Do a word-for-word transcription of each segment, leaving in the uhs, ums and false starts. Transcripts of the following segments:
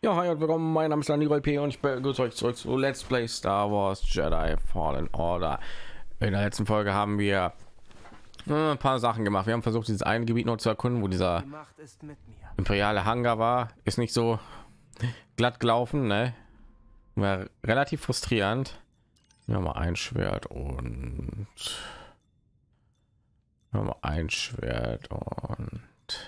Ja, hi und willkommen. Mein Name ist Daniel P. und ich begrüße euch zurück zu Let's Play Star Wars Jedi Fallen Order. In der letzten Folge haben wir äh, ein paar Sachen gemacht. Wir haben versucht, dieses eine Gebiet noch zu erkunden, wo dieser imperiale Hangar war. Ist nicht so glatt gelaufen, ne? War relativ frustrierend. Ja, mal ein Schwert und ja, mal ein Schwert und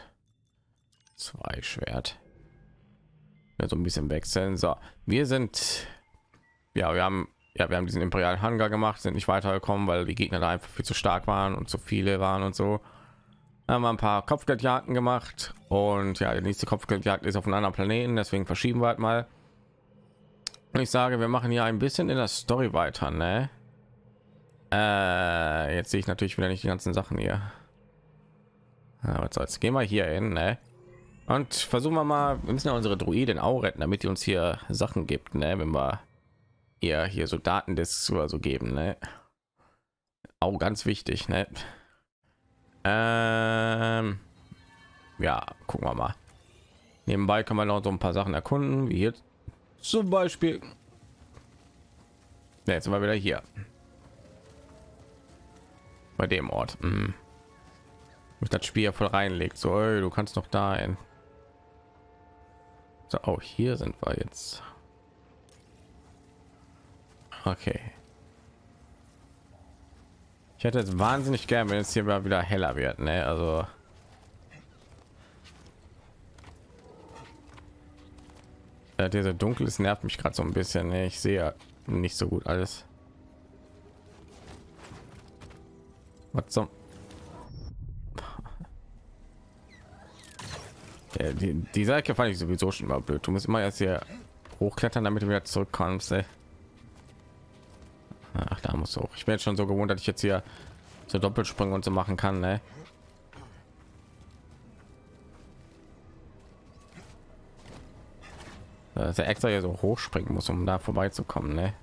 zwei Schwert. Ja, so ein bisschen wechseln. So, wir sind, ja, wir haben, ja, wir haben diesen imperialen Hangar gemacht, sind nicht weitergekommen, weil die Gegner da einfach viel zu stark waren und zu viele waren und so. Haben wir ein paar Kopfgeldjagden gemacht und ja, die nächste Kopfgeldjagd ist auf einem anderen Planeten, deswegen verschieben wir halt mal. Und ich sage, wir machen hier ein bisschen in der Story weiter, ne? Äh, jetzt sehe ich natürlich wieder nicht die ganzen Sachen hier. Ja, was soll's? Gehen wir hier hin, ne? Und versuchen wir mal, wir müssen ja unsere Droiden auch retten, damit die uns hier Sachen gibt, ne? Wenn wir ihr hier so Datendisks oder so geben, ne? Auch ganz wichtig, ne? Ähm, ja, gucken wir mal. Nebenbei kann man noch so ein paar Sachen erkunden, wie hier zum Beispiel. Ja, jetzt sind wir wieder hier bei dem Ort. Mhm. Das Spiel ja voll reinlegt, so ey, du kannst noch da hin. So, auch hier sind wir jetzt. Okay. Ich hätte jetzt wahnsinnig gern, wenn es hier mal wieder heller wird, ne? Also ja, diese dunkles nervt mich gerade so ein bisschen, ne? Ich sehe ja nicht so gut alles. Was zum ja, die, die Seite fand ich sowieso schon mal blöd. Du musst immer erst hier hochklettern, damit du wieder zurückkommst. Ey. Ach, da muss auch. Ich bin jetzt schon so gewohnt, dass ich jetzt hier so Doppelsprünge und so machen kann. Ne? Dass er extra hier so hochspringen muss, um da vorbeizukommen. Ne?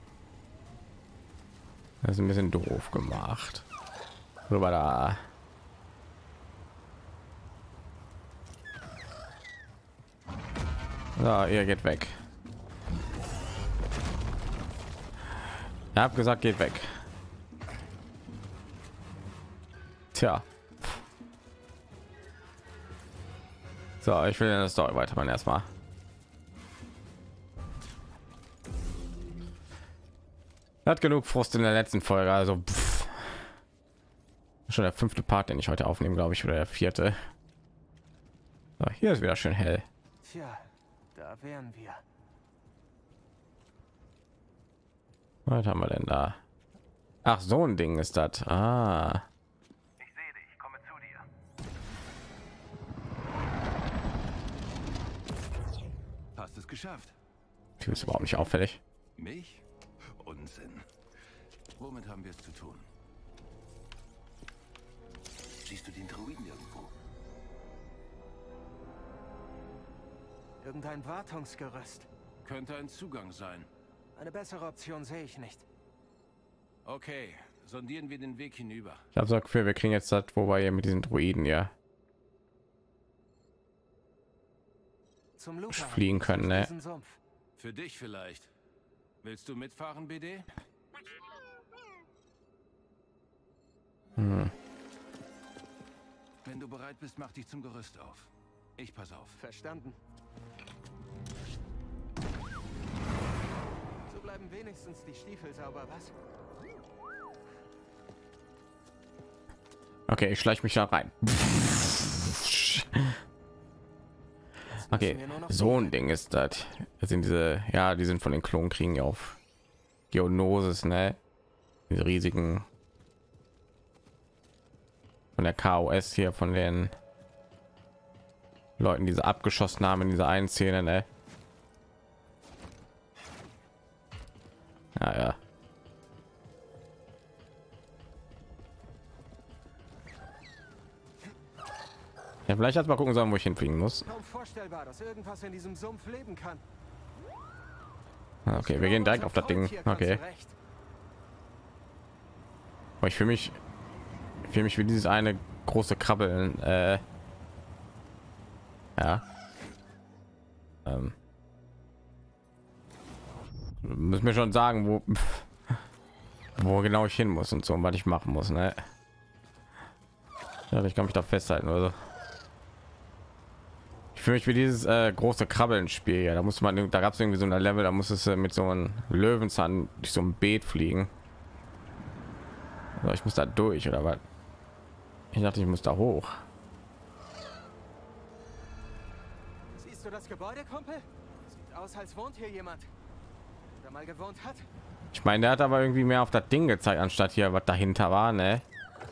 Das ist ein bisschen doof gemacht. Rüber da. So, ihr geht weg. Ich habe gesagt, geht weg. Tja. So, ich will das Story weitermachen erstmal. Hat genug Frust in der letzten Folge, also pff. Schon der fünfte Part, den ich heute aufnehme, glaube ich, oder der vierte. So, hier ist wieder schön hell. Tja, da wären wir. Was haben wir denn da? Ach, so ein Ding ist das. Ah. Ich sehe dich, komme zu dir. Hast es geschafft. Du bist überhaupt nicht auffällig. Mich? Unsinn. Womit haben wir es zu tun? Siehst du den Druiden irgendwo? Irgendein Wartungsgerüst. Könnte ein Zugang sein. Eine bessere Option sehe ich nicht. Okay, sondieren wir den Weg hinüber. Ich habe so Gefühl, wir kriegen jetzt das, wo wir hier mit diesen Druiden ja Zum Luca fliegen können, ne? diesen Sumpf. Für dich vielleicht. Willst du mitfahren, B D? Hm. Wenn du bereit bist, mach dich zum Gerüst auf. Ich pass auf. Verstanden. So bleiben wenigstens die Stiefel sauber, was? Okay, ich schleiche mich da rein. Okay, so ein Ding ist das. Das sind diese, ja, die sind von den Klonkriegen auf Geonosis, ne? Diese riesigen von der K O S hier, von den Leuten, diese abgeschossen haben in dieser einen Szene, ne? Ja, ja. Ja, vielleicht erst mal gucken sollen, wo ich hinfliegen muss. Kaum vorstellbar, dass irgendwas in diesem Sumpf leben kann. Okay, wir gehen direkt auf das Ding. Okay. Aber ich fühle mich, ich fühle mich wie dieses eine große Krabbeln. Äh, ja. Ähm. Muss mir schon sagen, wo wo genau ich hin muss und so, und was ich machen muss, ne? Ja, ich kann mich da festhalten oder so. Ich fühle mich wie dieses äh, große Krabbeln-Spiel. Ja, da muss man, da gab es irgendwie so ein Level, da muss es äh, mit so einem Löwenzahn durch so ein Beet fliegen. Also ich muss da durch oder was? Ich dachte, ich muss da hoch. Siehst du das Gebäude, Kumpel? Sieht aus, als wohnt hier jemand. Der mal gewohnt hat. Ich meine, der hat aber irgendwie mehr auf das Ding gezeigt, anstatt hier was dahinter war, ne?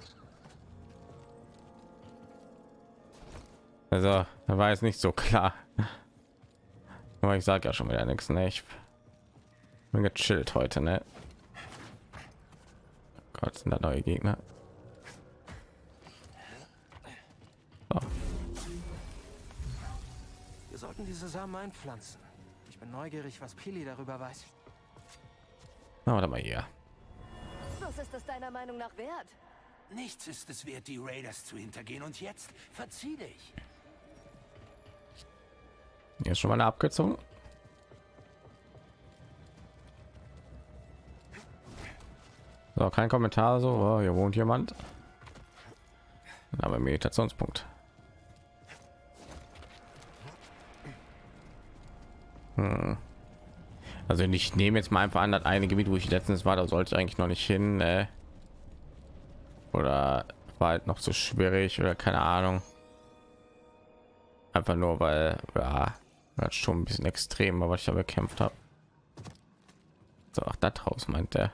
Also, da war jetzt nicht so klar. Aber ich sage ja schon wieder nichts, ne? Ich bin gechillt heute, ne? Gott, sind da neue Gegner. So. Wir sollten diese Samen einpflanzen. Ich bin neugierig, was Pili darüber weiß. Na, warte mal hier. Was ist es deiner Meinung nach wert? Nichts ist es wert, die Raiders zu hintergehen. Und jetzt verzieh dich. Hier ist schon mal eine Abkürzung. So, kein Kommentar, so, oh, hier wohnt jemand. Aber Meditationspunkt. Hm. Also ich nehme jetzt mal einfach an, das eine Gebiet, wo ich letztens war, da sollte ich eigentlich noch nicht hin, äh. Oder war halt noch so schwierig oder keine Ahnung. Einfach nur, weil ja, das schon ein bisschen extrem, aber ich da bekämpft habe. So, ach, das Haus meint der.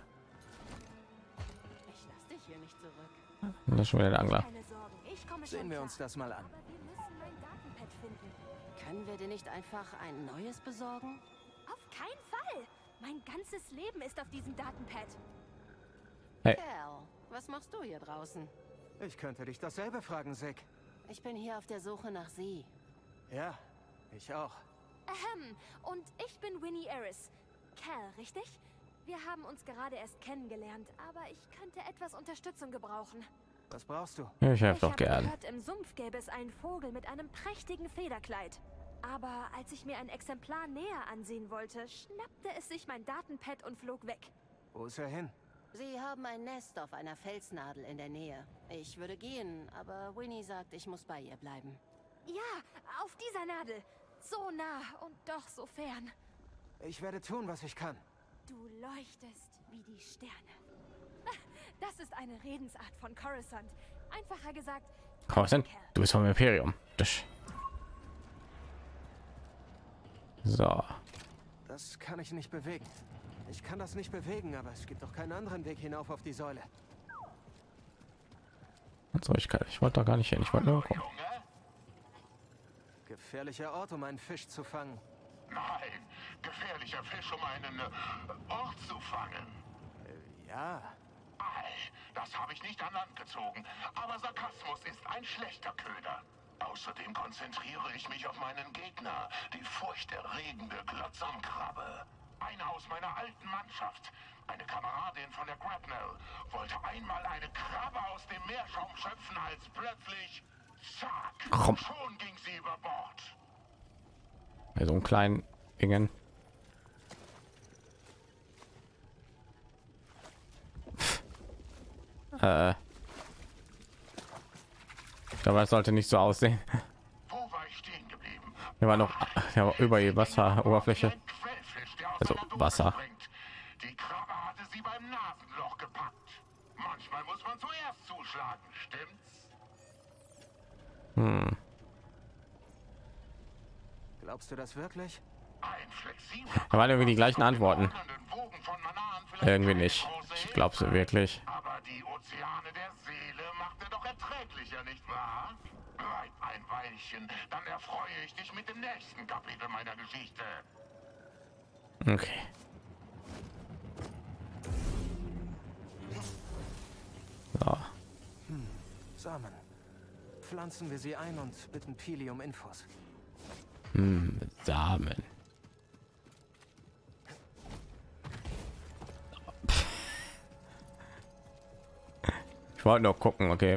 Ich lass dich hier nicht zurück. Das ist schon wieder der Angler. Keine Sorgen, ich komme Sehen schon wir klar. uns das mal an. Aber wir müssen mein Datenpad finden. Können wir dir nicht einfach ein neues besorgen? Auf keinen Fall! Mein ganzes Leben ist auf diesem Datenpad. Hey. Cal, was machst du hier draußen? Ich könnte dich dasselbe fragen, Sick. Ich bin hier auf der Suche nach sie. Ja, ich auch. Ahem. Und ich bin Winnie Eris. Cal, richtig? Wir haben uns gerade erst kennengelernt, aber ich könnte etwas Unterstützung gebrauchen. Was brauchst du? Ja, ich helfe Ich doch habe gern. gehört, im Sumpf gäbe es einen Vogel mit einem prächtigen Federkleid. Aber als ich mir ein Exemplar näher ansehen wollte, schnappte es sich mein Datenpad und flog weg. Wo ist er hin? Sie haben ein Nest auf einer Felsnadel in der Nähe. Ich würde gehen, aber Winnie sagt, ich muss bei ihr bleiben. Ja, auf dieser Nadel. So nah und doch so fern. Ich werde tun, was ich kann. Du leuchtest wie die Sterne. Das ist eine Redensart von Coruscant. Einfacher gesagt, Komm, was denn? Du bist vom Imperium. Das- So, Das kann ich nicht bewegen. Ich kann das nicht bewegen, aber es gibt doch keinen anderen Weg hinauf auf die Säule. so ich, kann, ich wollte da gar nicht hin. Ich wollte nur gucken. Gefährlicher Ort, um einen Fisch zu fangen. Nein, gefährlicher Fisch, um einen äh, Ort zu fangen. Äh, ja, Ei, das habe ich nicht an Land gezogen. Aber Sarkasmus ist ein schlechter Köder. Außerdem konzentriere ich mich auf meinen Gegner, die furchterregende Glotzamkrabbe. Eine aus meiner alten Mannschaft, eine Kameradin von der Grapnel, wollte einmal eine Krabbe aus dem Meerschaum schöpfen, als plötzlich, zack, Komm. schon ging sie über Bord. Bei so einem kleinen Dingen. Äh. Ich glaube, es sollte nicht so aussehen. Wo war ich stehen geblieben? Hier war noch ja, über die Wasseroberfläche. Ein Quellfisch, der aus Also seiner Dose Wasser. springt. Die Krabbe hatte sie beim Nasenloch gepackt. Manchmal muss man zuerst zuschlagen, stimmt's? Hm. glaubst du das wirklich? Ein flexibler Da waren irgendwie die gleichen Antworten. ordnenden Wogen von Manaan, vielleicht Irgendwie keine nicht. große Ich glaube sie wirklich. Aber die Ozeane der Seele macht er doch erträglicher, nicht wahr? Bleib ein Weilchen, dann erfreue ich dich mit dem nächsten Kapitel meiner Geschichte. Okay. So. Samen. Pflanzen wir sie ein und bitten Pili um Infos. Hm, Samen. Ich wollte noch gucken, okay.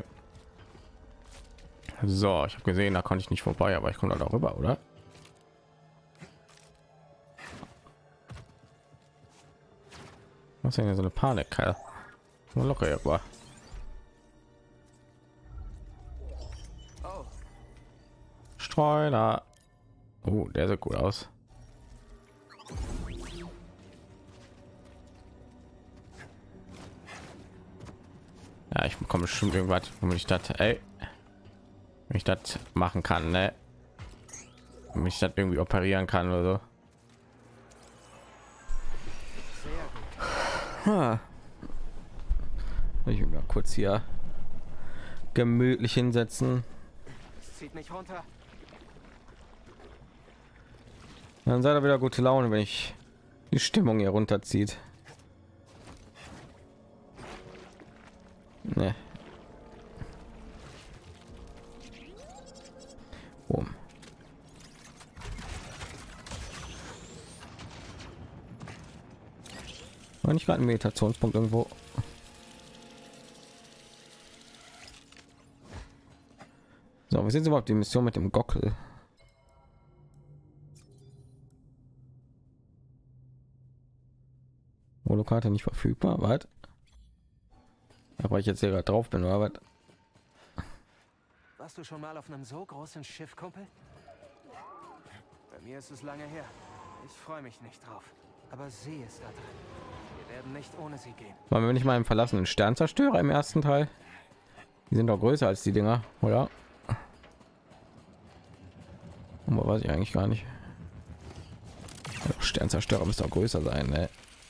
So, ich habe gesehen, da konnte ich nicht vorbei, aber ich komme da rüber, oder? Was ist denn hier so eine Panik, Kerl? Mal locker irgendwo. Oh, Streuner. Oh, der sieht gut aus. Ja, ich bekomme bestimmt irgendwas, womit ich das, ey, wenn ich das machen kann, ne? Wenn ich das irgendwie operieren kann oder so. sehr gut. Ha. Ich will mal kurz hier gemütlich hinsetzen. Es zieht mich runter. Dann seid ihr wieder gute Laune, wenn ich die Stimmung hier runterzieht. Ne. Boom. War nicht gerade ein Meditationspunkt irgendwo? So, wir sind überhaupt die Mission mit dem Gockel. Holokarte nicht verfügbar, was? Aber ich jetzt hier gerade drauf bin, oder was? Warst du schon mal auf einem so großen Schiff, Kumpel? Bei mir ist es lange her. Ich freue mich nicht drauf. Aber sie ist da drin. Wir werden nicht ohne sie gehen. Waren wir nicht mal im verlassenen Sternzerstörer im ersten Teil? Die sind doch größer als die Dinger, oder? Aber weiß ich eigentlich gar nicht. Sternzerstörer müsste auch größer sein, ne?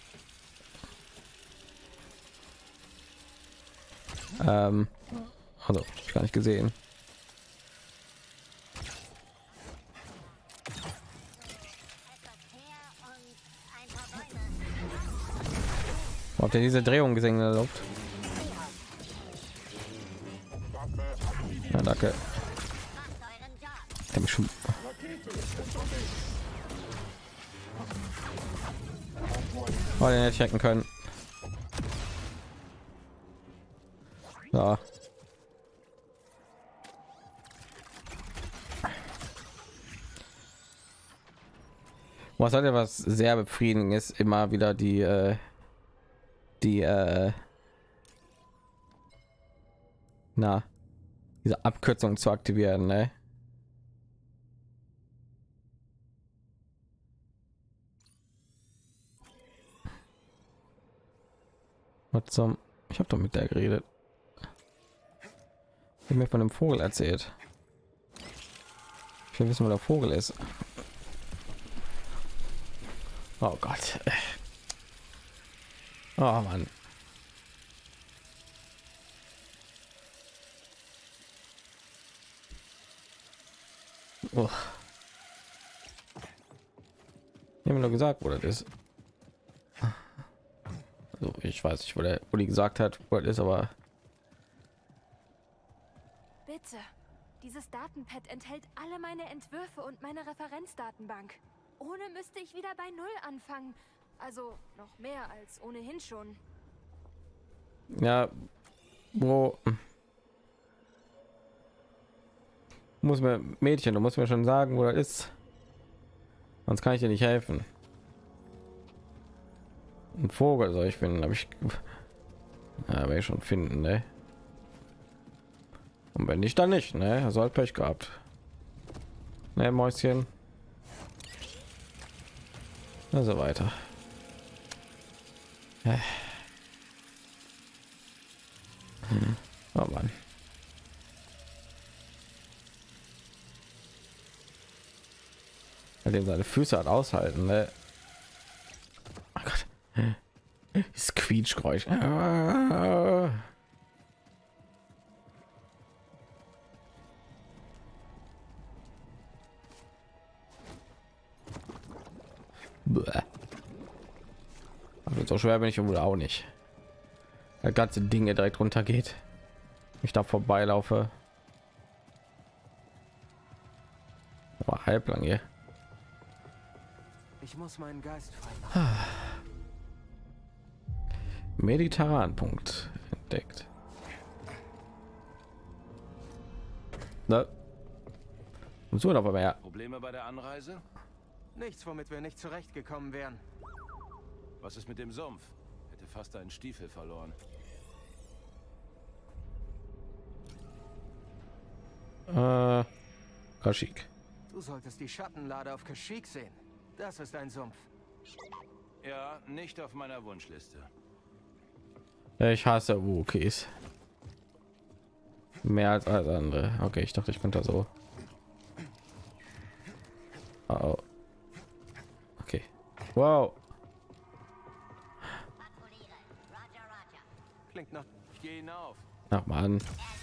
Ähm, also ich gar nicht gesehen. Habt ihr diese Drehung gesehen erlaubt? Ja, danke. Der mich schon. Oh, den hätte ich hacken können. Ja. Was hat ja was sehr befriedigend ist, immer wieder die äh, die äh, na diese Abkürzung zu aktivieren, ne? Was zum, ich habe doch mit der geredet. Ich habe mir von dem Vogel erzählt. Ich will wissen, wo der Vogel ist. Oh Gott. Oh Mann. Oh. Ich habe nur gesagt, wo das ist. Also ich weiß nicht, wo der, wo die gesagt hat, wo das ist, aber Bitte. Dieses Datenpad enthält alle meine Entwürfe und meine Referenzdatenbank. Ohne müsste ich wieder bei Null anfangen. Also noch mehr als ohnehin schon. ja, wo muss mir Mädchen, du musst mir schon sagen, wo das ist. Sonst kann ich dir nicht helfen. Ein Vogel soll ich finden, habe ich. Ja, werde ich schon finden, ne? Und wenn nicht, dann nicht, ne? Er soll Pech gehabt. Ne, Mäuschen. Also weiter. Hm. Oh Mann. Den seine Füße hat aushalten, ne? Oh Gott. Das Quietschgeräusch. Aber so schwer bin ich wohl auch nicht. Das ganze Ding direkt runter geht. Ich da vorbeilaufe. Aber halblang hier. Ich muss meinen Geist freimachen. Mediterran-Punkt entdeckt. Na. Und so aber mehr. Probleme bei der Nichts, womit wir nicht zurechtgekommen wären. Was ist mit dem Sumpf? Hätte hätte fast einen Stiefel verloren. Äh, Kashyyyk. Du solltest die Schattenlade auf Kashyyyk sehen. Das ist ein Sumpf. Ja, nicht auf meiner Wunschliste. Ich hasse Wookiees. Mehr als alles andere. Okay, ich dachte, ich könnte so. Oh. Okay. Wow. Klingt nach... Ich gehe hinauf. Ach man.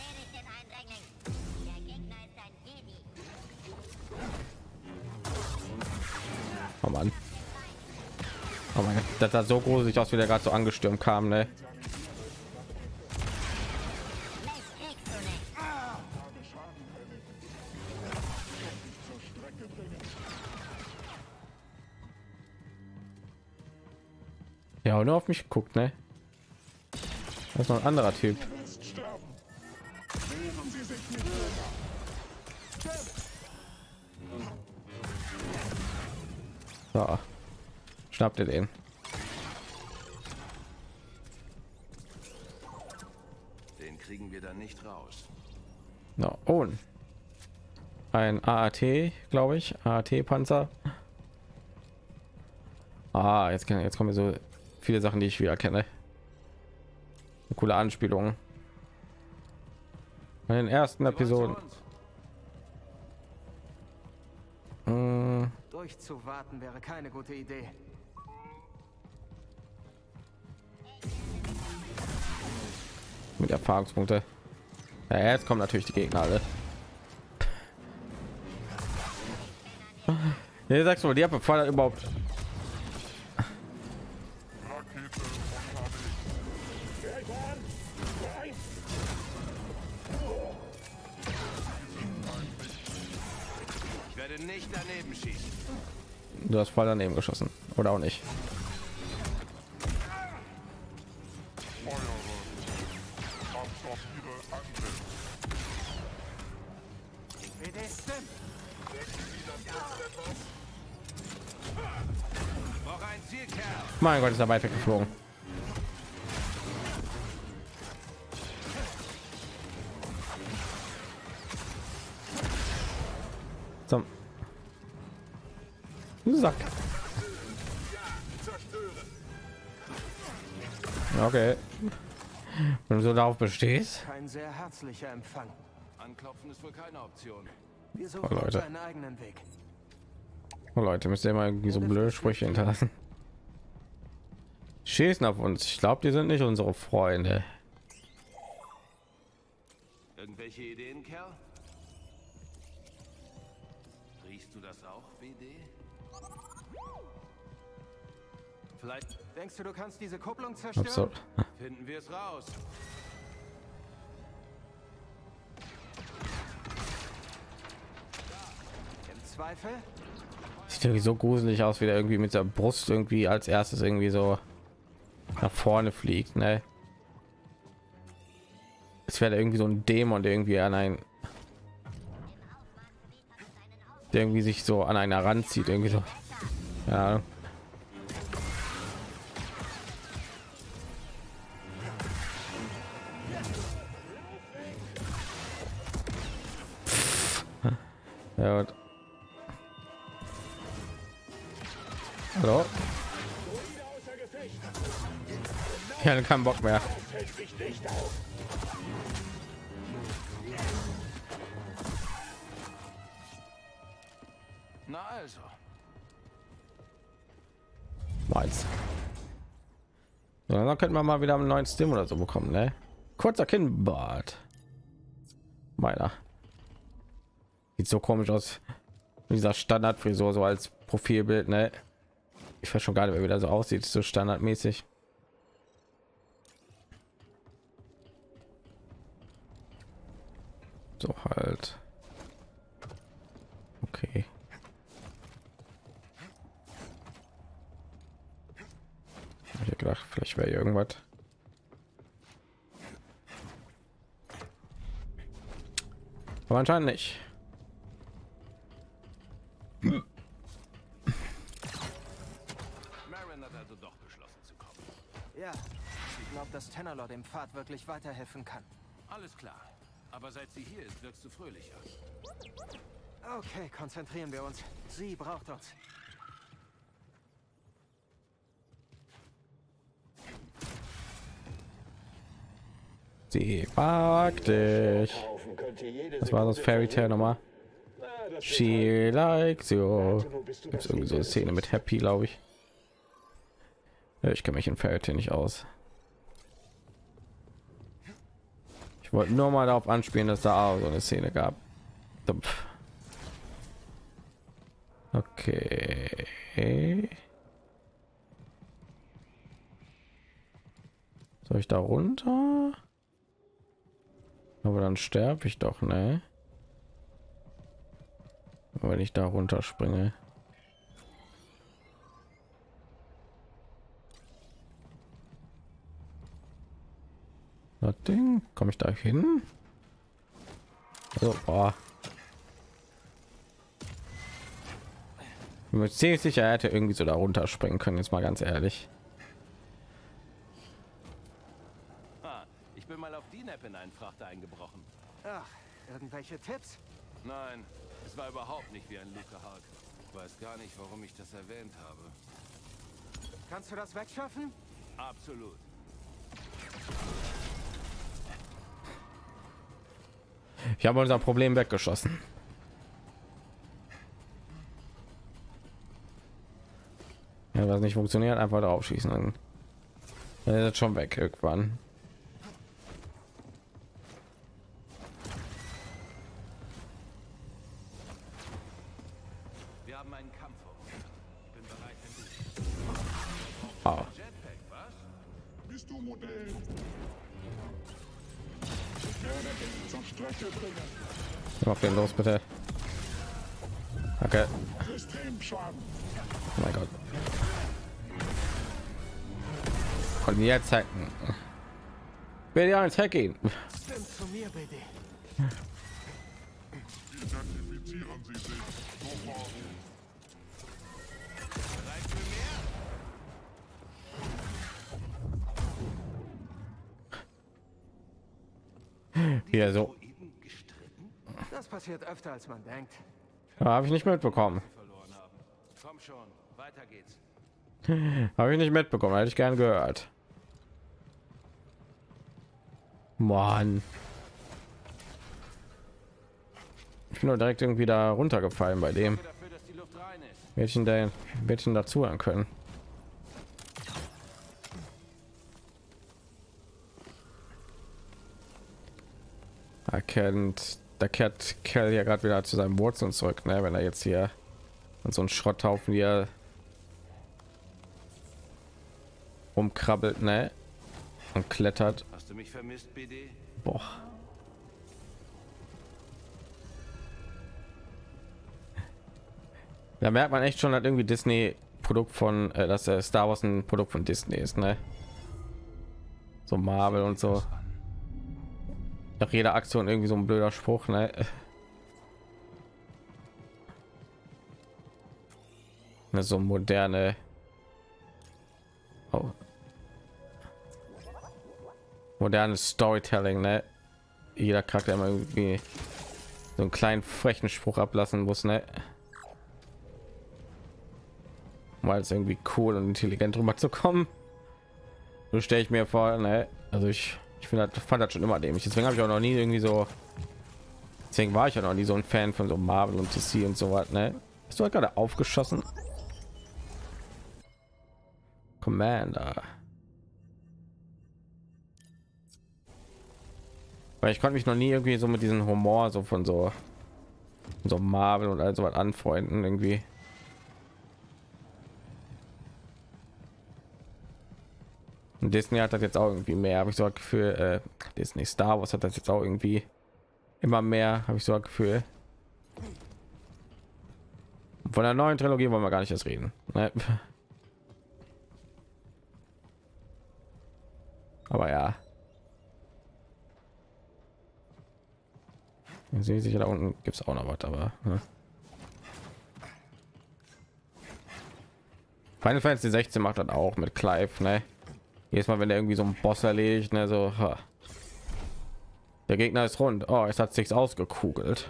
Oh Mann. Oh mein Gott, das sah so gruselig aus, wie der gerade so angestürmt kam, ne? Ja, und nur auf mich guckt, ne? Das ist noch ein anderer Typ. So. Schnappt ihr den? Den kriegen wir dann nicht raus. No. Oh. Ein A A T, glaube ich. A A T-Panzer. Ah, jetzt, kann, jetzt kommen mir so viele Sachen, die ich wieder kenne. Eine coole Anspielung. In den ersten Episoden. Hm. Durchzuwarten wäre keine gute Idee. Mit Erfahrungspunkte. Ja, jetzt kommen natürlich die Gegner alle. Ja, sagst du, die haben bevor überhaupt. Ich werde nicht daneben schießen. Du hast voll daneben geschossen oder auch nicht. Mein Gott, ist er weit weggeflogen. Zum Sack. Okay. Wenn du so darauf bestehst. Kein sehr herzlicher Empfang. Anklopfen ist wohl keine Option. Wir suchen Oh, Leute. einen eigenen Weg. Oh, Leute, müsst ihr mal irgendwie so blöde Sprüche hinterlassen. Schießen auf uns. Ich glaube, die sind nicht unsere Freunde. Irgendwelche Ideen, Kerl? Riechst du das auch, B D? Vielleicht Denkst du, du kannst diese Kupplung zerstören? Absolut. finden wir es raus. Im Zweifel? Sieht irgendwie so gruselig aus, wie der irgendwie mit der Brust irgendwie als erstes irgendwie so nach vorne fliegt, ne? Es wäre irgendwie so ein Dämon, der irgendwie an ein der irgendwie sich so an einer ranzieht, irgendwie so. Ja. Ja, und hallo? Ich hatte keinen Bock mehr. Na also. Meins. So, dann könnten wir mal wieder einen neuen Stim oder so bekommen, ne? Kurzer Kinnbart. Meiner. Sieht so komisch aus. Dieser Standardfrisur so als Profilbild, ne? Ich weiß schon gar nicht, wie der so aussieht, so standardmäßig. So halt. Okay. Ich hätte gedacht, vielleicht wäre irgendwas. Aber anscheinend nicht. Marin hat also doch beschlossen zu kommen. Ja, glaube, dass Tenalor dem Pfad wirklich weiterhelfen kann. Alles klar. Aber seit sie hier ist, wirkst du fröhlicher. Okay, konzentrieren wir uns. Sie braucht uns. Sie mag dich. Das war das Fairy Tale nochmal. She likes you. Gibt irgendwie so eine Szene mit Happy, glaube ich. Ich kenne mich in Fairy Tale nicht aus. Ich wollte nur mal darauf anspielen, dass da auch so eine Szene gab. Okay. Soll ich da runter? Aber dann sterbe ich doch, ne? Wenn ich da runter springe. Das Ding, komme ich da hin? Also, boah. Ich bin mir ziemlich sicher, er hätte irgendwie so da runter springen können, jetzt mal ganz ehrlich. Ah, ich bin mal auf die Nap in einen Frachter eingebrochen. Ach, irgendwelche Tipps? Nein, es war überhaupt nicht wie ein Luke Hulk. Ich weiß gar nicht, warum ich das erwähnt habe. Kannst du das wegschaffen? Absolut. Ich habe unser Problem weggeschossen. Ja, was nicht funktioniert, einfach drauf schießen. Dann ist das schon weg irgendwann. Wir haben einen Kampf vor uns. Ich bin bereit, wenn du... Oh. Jetpack, was? Bist du Modell? Zum Strecke bringen. Mach den los, bitte. Okay. Systemschaden. Oh mein Gott. Und jetzt hacken. Bitte eins hacken. Stimmt zu mir, B D. Identifizieren Sie sich sofort. Bereit für mehr? Hier so. Das passiert öfter, als man denkt. Habe ich nicht mitbekommen. Verloren haben. Komm schon, weiter geht's. Habe ich nicht mitbekommen, hätte ich gern gehört. Mann. Ich bin nur direkt irgendwie da runtergefallen bei dem. Dafür, dass die Luft rein ist. Mädchen, der Mädchen dazu hören können. Erkennt, da kehrt Kerl ja gerade wieder zu seinen Wurzeln zurück, ne? Wenn er jetzt hier und so ein Schrotthaufen hier rumkrabbelt, ne? Und klettert. Hast du mich vermisst, B D? Boah. Da merkt man echt schon, dass irgendwie Disney Produkt von, äh, dass äh, Star Wars ein Produkt von Disney ist, ne? So Marvel und so. Nach jeder Aktion irgendwie so ein blöder Spruch, ne? Ne, so moderne. Oh. Modernes Storytelling, ne? Jeder Charakter immer irgendwie so einen kleinen frechen Spruch ablassen muss, ne? Weil es irgendwie cool und intelligent rüber zu kommen. So stelle ich mir vor, ne? Also ich ich finde, fand das schon immer dämlich. Deswegen habe ich auch noch nie irgendwie so. Deswegen war ich ja noch nie so ein Fan von so Marvel und D C und so was, ne? Hast du halt gerade aufgeschossen? Commander. Weil ich konnte mich noch nie irgendwie so mit diesem Humor so von so so Marvel und all so was anfreunden irgendwie. Und Disney hat das jetzt auch irgendwie mehr, habe ich so ein Gefühl. Äh, Disney Star Wars hat das jetzt auch irgendwie immer mehr, habe ich so ein Gefühl. Von der neuen Trilogie wollen wir gar nicht erst reden, ne? Aber ja, sehe sicher, da unten gibt es auch noch was, aber ne? Final Fantasy sechzehn macht das auch mit Clive, ne? Jedes Mal, wenn er irgendwie so einen Boss erledigt, ne, so, ha. Der Gegner ist rund. Oh, es hat sich ausgekugelt.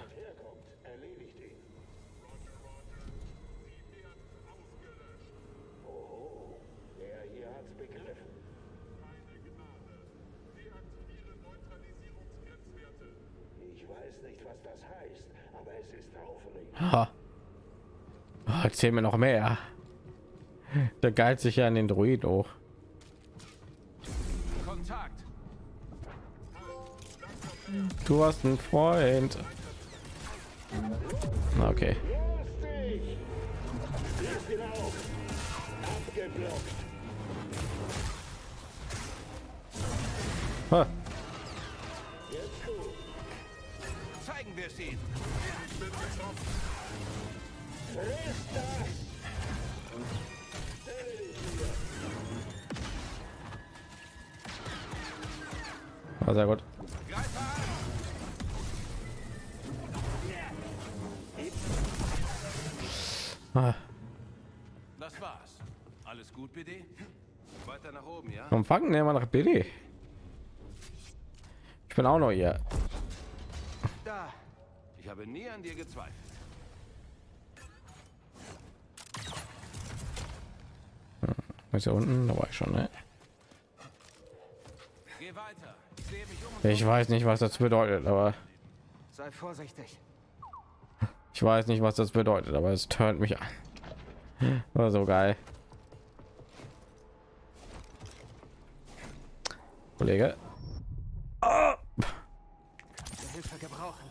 Ha. Oh, erzähl mir noch mehr. Der geilt sich ja an den Druid hoch. Kontakt. Du hast einen Freund. Okay. Ha. Zeigen wir es ihnen. Ah, sehr gut. Ah, Das war's. Alles gut, B D? Weiter nach oben, ja? warum fangen wir mal nach B D? Ich bin auch noch hier. Da. Ich habe nie an dir gezweifelt. Ist ja unten, da war ich schon, ne? Geh weiter. Ich sehe mich um. Ich weiß nicht, was das bedeutet, aber Sei vorsichtig. ich weiß nicht, was das bedeutet, aber es turnt mich an. War so geil. Kollege. Ah! Hilfe gebrauchen.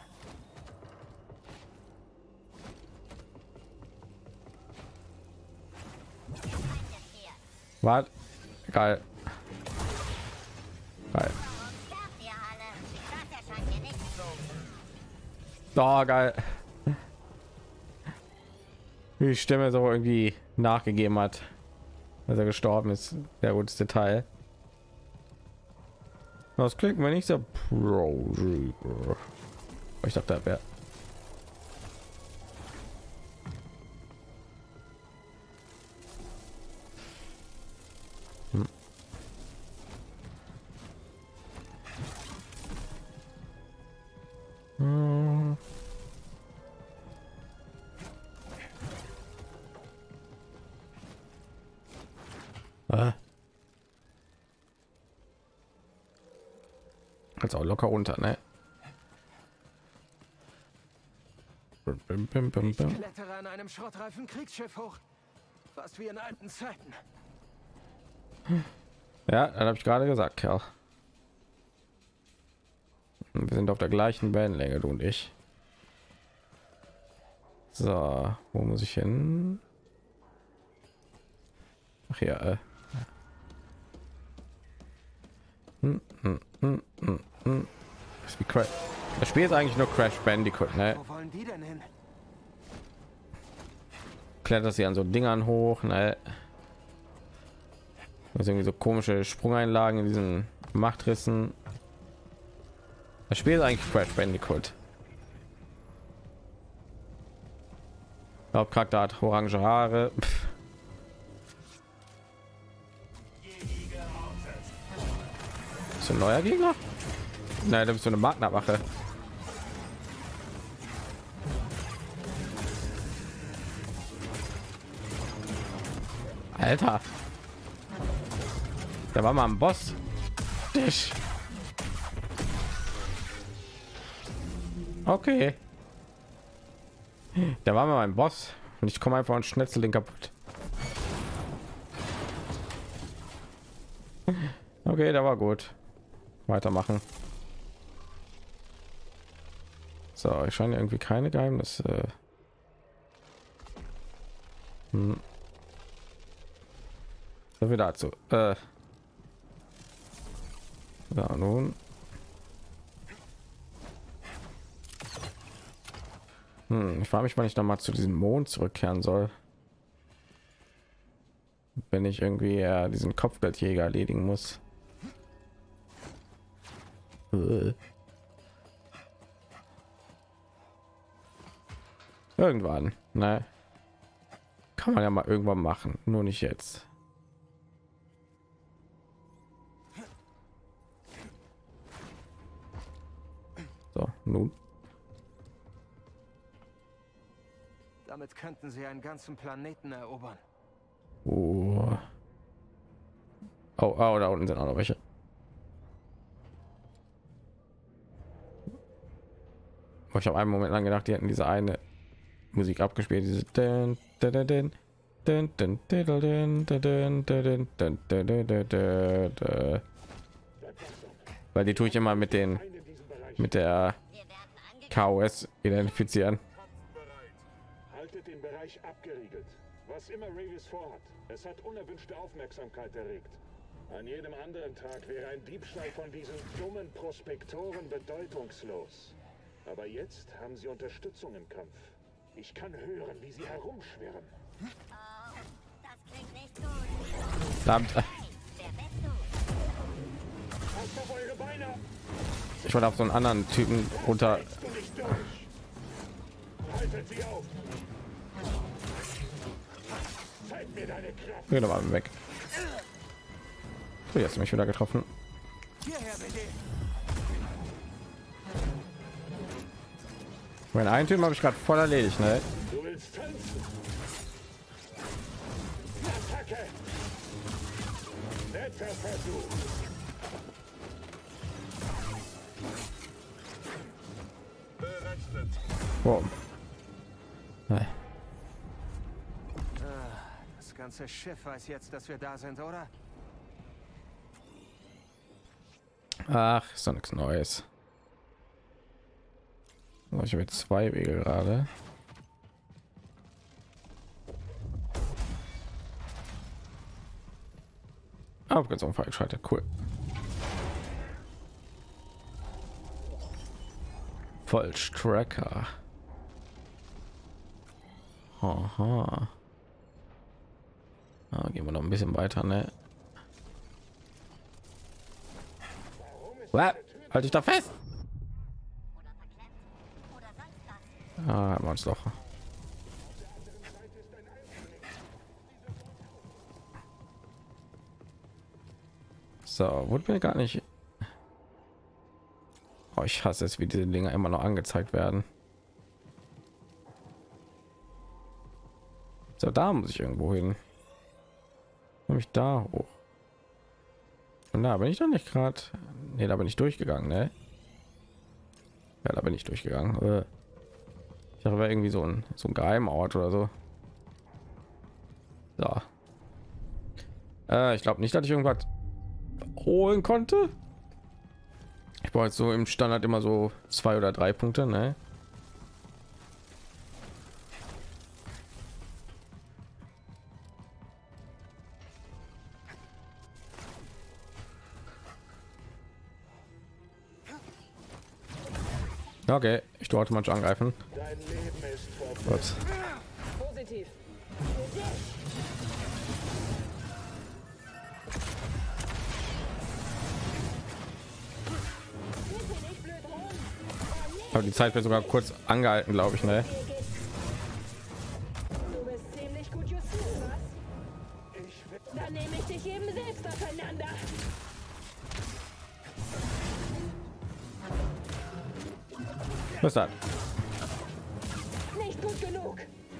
Was? Geil. Geil. Oh, geil. Wie die Stimme so irgendwie nachgegeben hat, als er gestorben ist. Sehr gutes Detail. Das klingt mir nicht so pro. Ich dachte, da wäre. Hm. Hm. Ah. Also auch locker runter, ne? Bim, bim, bim, Ich bim. klettere an einem Schrottreifen Kriegsschiff hoch. Fast wie in alten Zeiten. Ja, dann habe ich gerade gesagt, Kerl. Wir sind auf der gleichen Wellenlänge, du und ich. So, wo muss ich hin? Ach ja. Äh. Hm, hm, hm, hm, hm. Das, ist wie Crash. Das Spiel ist eigentlich nur Crash Bandicoot, ne? Wo wollen die denn hin? Klettert sie an so Dingern hoch, ne? Das irgendwie so komische Sprungeinlagen in diesen Machtrissen. Das Spiel ist eigentlich Crash Bandicoot. Hauptcharakter hat orange Haare. Pff. Bist du ein neuer Gegner? Nein, da bist du eine Magna-Wache. Alter. Da war mal ein Boss. Dich. Okay. Da war mal ein Boss und ich komme einfach und schnetzel den kaputt. Okay, der war gut. Weitermachen. So, ich scheine irgendwie keine Geheimnisse. Hm. So viel dazu. Äh. Ja, nun. Hm, ich frage mich, wann ich noch mal zu diesem Mond zurückkehren soll. Wenn ich irgendwie äh, diesen Kopfgeldjäger erledigen muss. Äh. Irgendwann, ne? Kann man ja mal irgendwann machen, nur nicht jetzt. Nun. Damit könnten sie einen ganzen Planeten erobern. Oh. Oh, oh, da unten sind auch noch welche. Ich habe einen Moment lang gedacht, die hätten diese eine Musik abgespielt, diese dun, dun, dun, dun, dun, dun, dun, dun, dun, dun, dun, dun, dun, dun, dun, dun. Weil die tue ich immer mit den mit der K O S identifizieren. Haltet den Bereich abgeriegelt. Was immer Rayvis vorhat, es hat unerwünschte Aufmerksamkeit erregt. An jedem anderen Tag wäre ein Diebstahl von diesen dummen Prospektoren bedeutungslos. Aber jetzt haben sie Unterstützung im Kampf. Ich kann hören, wie sie herumschwirren. Oh, das klingt nicht gut. Verdammt. Hey, wer bist du? Passt auf eure Beine! Ich wollte auf so einen anderen Typen runter. Hältst du nicht durch? Haltet sie auf! Zeig mir deine Kraft! Geh doch mal weg. So, jetzt hast du mich wieder getroffen. Hierher, bitte. Mein einen Typ habe ich gerade voll erledigt, ne? Du willst tanzen? Attacke! Netter Versuch! Berechnet! Wow. Nee. Das ganze Schiff weiß jetzt, dass wir da sind, oder? Ach, ist doch nichts Neues. So, ich habe jetzt zwei Wege gerade. Abgezogen, falsch, cool. Vollstrecker. Aha. Ah, gehen wir noch ein bisschen weiter, ne? Halt dich da fest! Ah, haben wir uns doch. So, wurde mir gar nicht. Oh, ich hasse es, wie diese Dinge immer noch angezeigt werden. So, da muss ich irgendwo hin. Nämlich da hoch. Und da bin ich doch nicht gerade. Nee, da bin ich durchgegangen, ne? Ja, da bin ich durchgegangen. Äh, Ich habe irgendwie so ein so ein Geheimort oder so. So. Äh, ich glaube nicht, dass ich irgendwas holen konnte. Ich brauche jetzt so im Standard immer so zwei oder drei Punkte, ne? Okay, ich tue automatisch angreifen. Dein Leben ist vorbei. Ups. Positiv. Aber die Zeit wird sogar kurz angehalten, glaube ich, ne? Du bist ziemlich gut justiert, was? Dann nehme ich dich eben selbst auseinander. Was ist das? Nicht gut genug.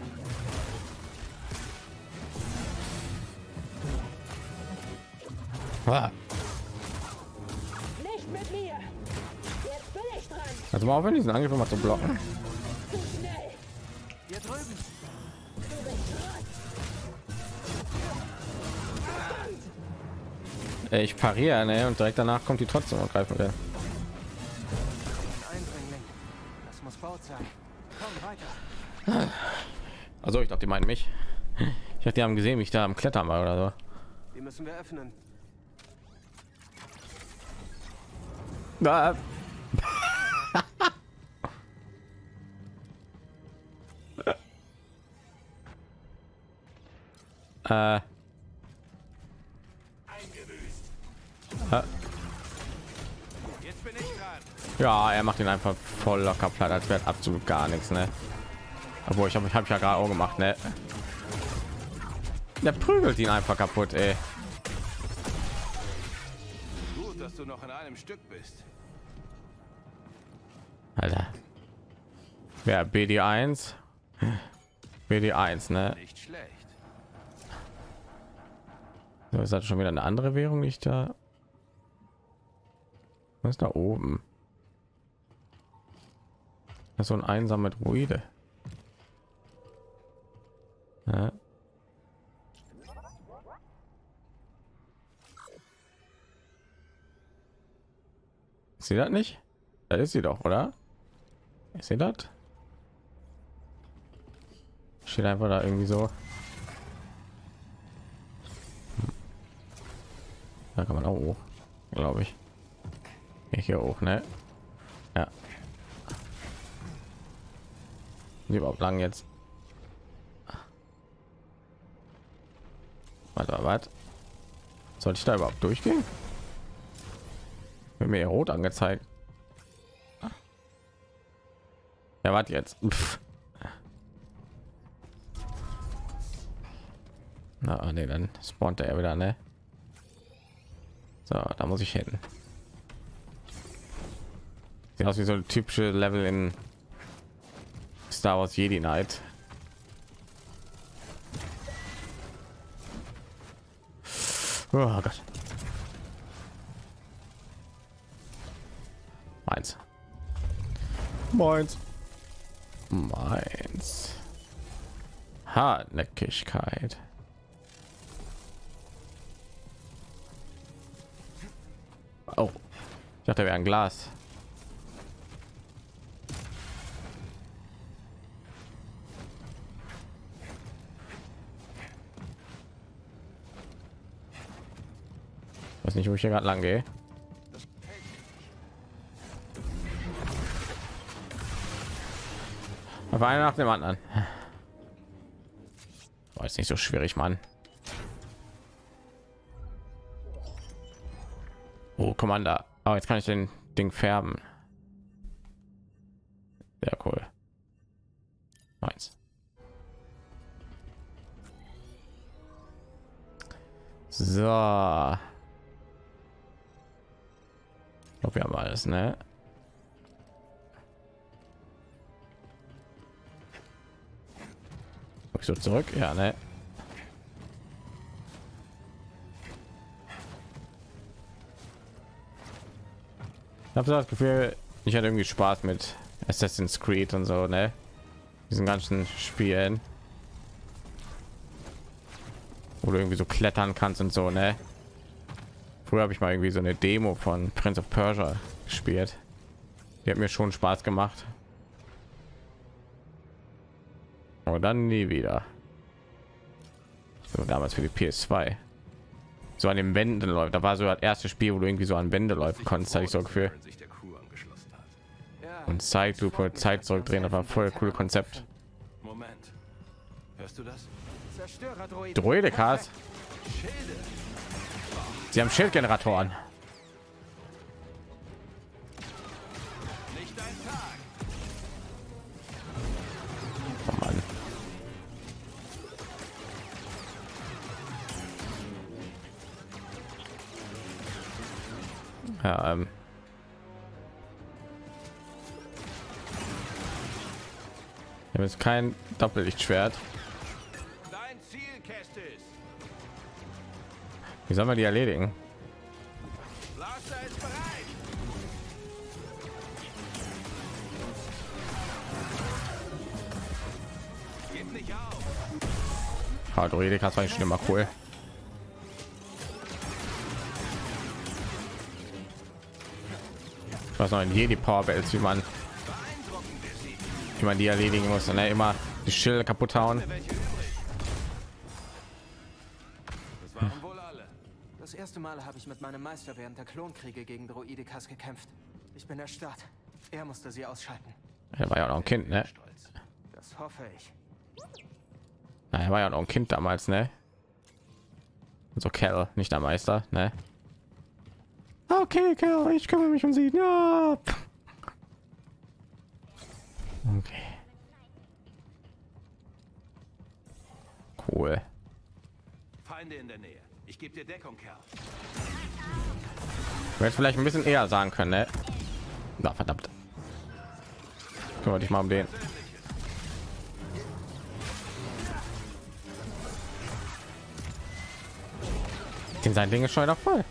Ah. Nicht mit mir. Jetzt bin ich dran. Also mal auf, wenn diesen Angriff mal zu blocken. Zu schnell. Hier drüben. Du bist dran. Ich pariere, ne? Und direkt danach kommt die trotzdem und greifen will. Eindringling. Das muss Baut sein. Komm weiter. Also ich dachte, die meinen mich. Ich dachte, die haben gesehen, wie ich da am Klettern war oder so. Die müssen wir öffnen. Ah. äh. Jetzt bin ich dran. Ja, er macht ihn einfach voll locker platt, als wäre absolut gar nichts, ne? Obwohl ich habe ich habe ja gerade auch gemacht, ne? Der prügelt ihn einfach kaputt, ey. Gut, dass du noch in einem Stück bist. Alter. Wer B D eins? B D eins, ne? Nicht schlecht. So, ist das schon wieder eine andere Währung, nicht da? Was ist da oben? Das ist so ein einsamer Druide. Ja. Sie das nicht? Da ist sie doch, oder? Ich sehe das. Steht einfach da irgendwie so. Da kann man auch hoch, glaube ich. Ich hier hoch, ne? Ja. Überhaupt lang jetzt. Warte, was? Soll ich da überhaupt durchgehen? Wird mir rot angezeigt. Ja, warte jetzt. Pff. Na, nee, dann spawnt er wieder, ne? So, da muss ich hin. Sieht aus wie so ein typische Level in Star Wars Jedi Knight. Oh Gott. Meins. Meins. Meins. Hartnäckigkeit. Oh, ich dachte, wäre ein Glas. Ich weiß nicht, wo ich hier gerade lang gehe. Auf einen nach dem anderen. War jetzt nicht so schwierig, Mann. Oh, Commander. Oh, jetzt kann ich den Ding färben. Sehr cool. Meins. So. Ich glaube, wir haben alles, ne? Guck so zurück, ja, ne? Ich habe das Gefühl, ich hatte irgendwie Spaß mit Assassin's Creed und so, ne? Diesen ganzen Spielen, wo du irgendwie so klettern kannst und so, ne? Früher habe ich mal irgendwie so eine Demo von Prince of Persia gespielt. Die hat mir schon Spaß gemacht. Aber dann nie wieder. So, damals für die P S zwei. So an den Wänden läuft. Da war so das erste Spiel, wo du irgendwie so an Wände laufen konntest, hatte ich so Gefühl. Und Zeitlupe, Zeit zurückdrehen, das war voll cool Konzept. Moment. Hörst du das? Droidekas. Sie haben Schildgeneratoren. Nicht dein Tag. Oh Mann. Ja, ähm. Ich habe jetzt kein Doppellichtschwert. Dein Ziel, Kestis. Wie soll man die erledigen? Blaster ist bereit. Gib nicht auf. Ah, Droidekas war ich schon immer cool. Was noch in Jedi Power Bells, wie man wie man die erledigen muss, und ne? Immer die Schilde kaputt hauen. Das waren wohl alle. Das erste Mal habe ich mit meinem Meister während der Klonkriege gegen Droidekas gekämpft. Ich bin erstarrt. Er musste sie ausschalten. Er war ja auch noch ein Kind, ne? Das hoffe ich. Na, er war ja noch ein Kind damals, ne? So Kerl, nicht der Meister, ne? Okay, Kerl, ich kümmere mich um sie. Ja. Okay. Cool. Feinde in der Nähe. Ich gebe dir Deckung, Kerl. Ich hätte vielleicht ein bisschen eher sagen können, ne? Na, verdammt. Kümmere dich mal um den. Den sein Ding ist schon wieder voll.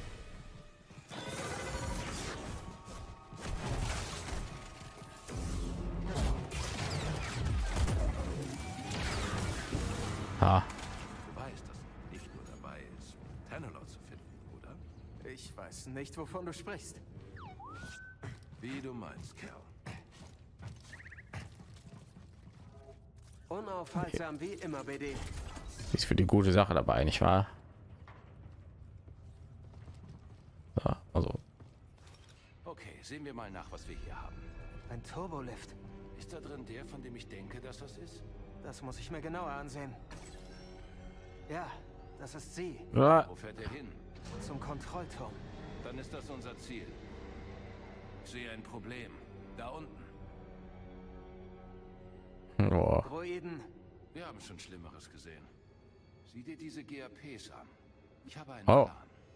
Ah. Du weißt, dass er nicht nur dabei ist, Tanalorr zu finden, oder? Ich weiß nicht, wovon du sprichst. Wie du meinst, Kerl. Unaufhaltsam wie immer, B D. Ist für die gute Sache dabei, nicht wahr? Ja, also. Okay, sehen wir mal nach, was wir hier haben. Ein Turbolift. Ist da drin der, von dem ich denke, dass das ist? Das muss ich mir genauer ansehen. Ja, das ist sie. Ja. Wo fährt er hin? Zum Kontrollturm. Dann ist das unser Ziel. Ich sehe ein Problem. Da unten. Boah. Droiden. Wir haben schon Schlimmeres gesehen. Sieh dir diese G A Ps an. Ich habe einen Oh. Plan.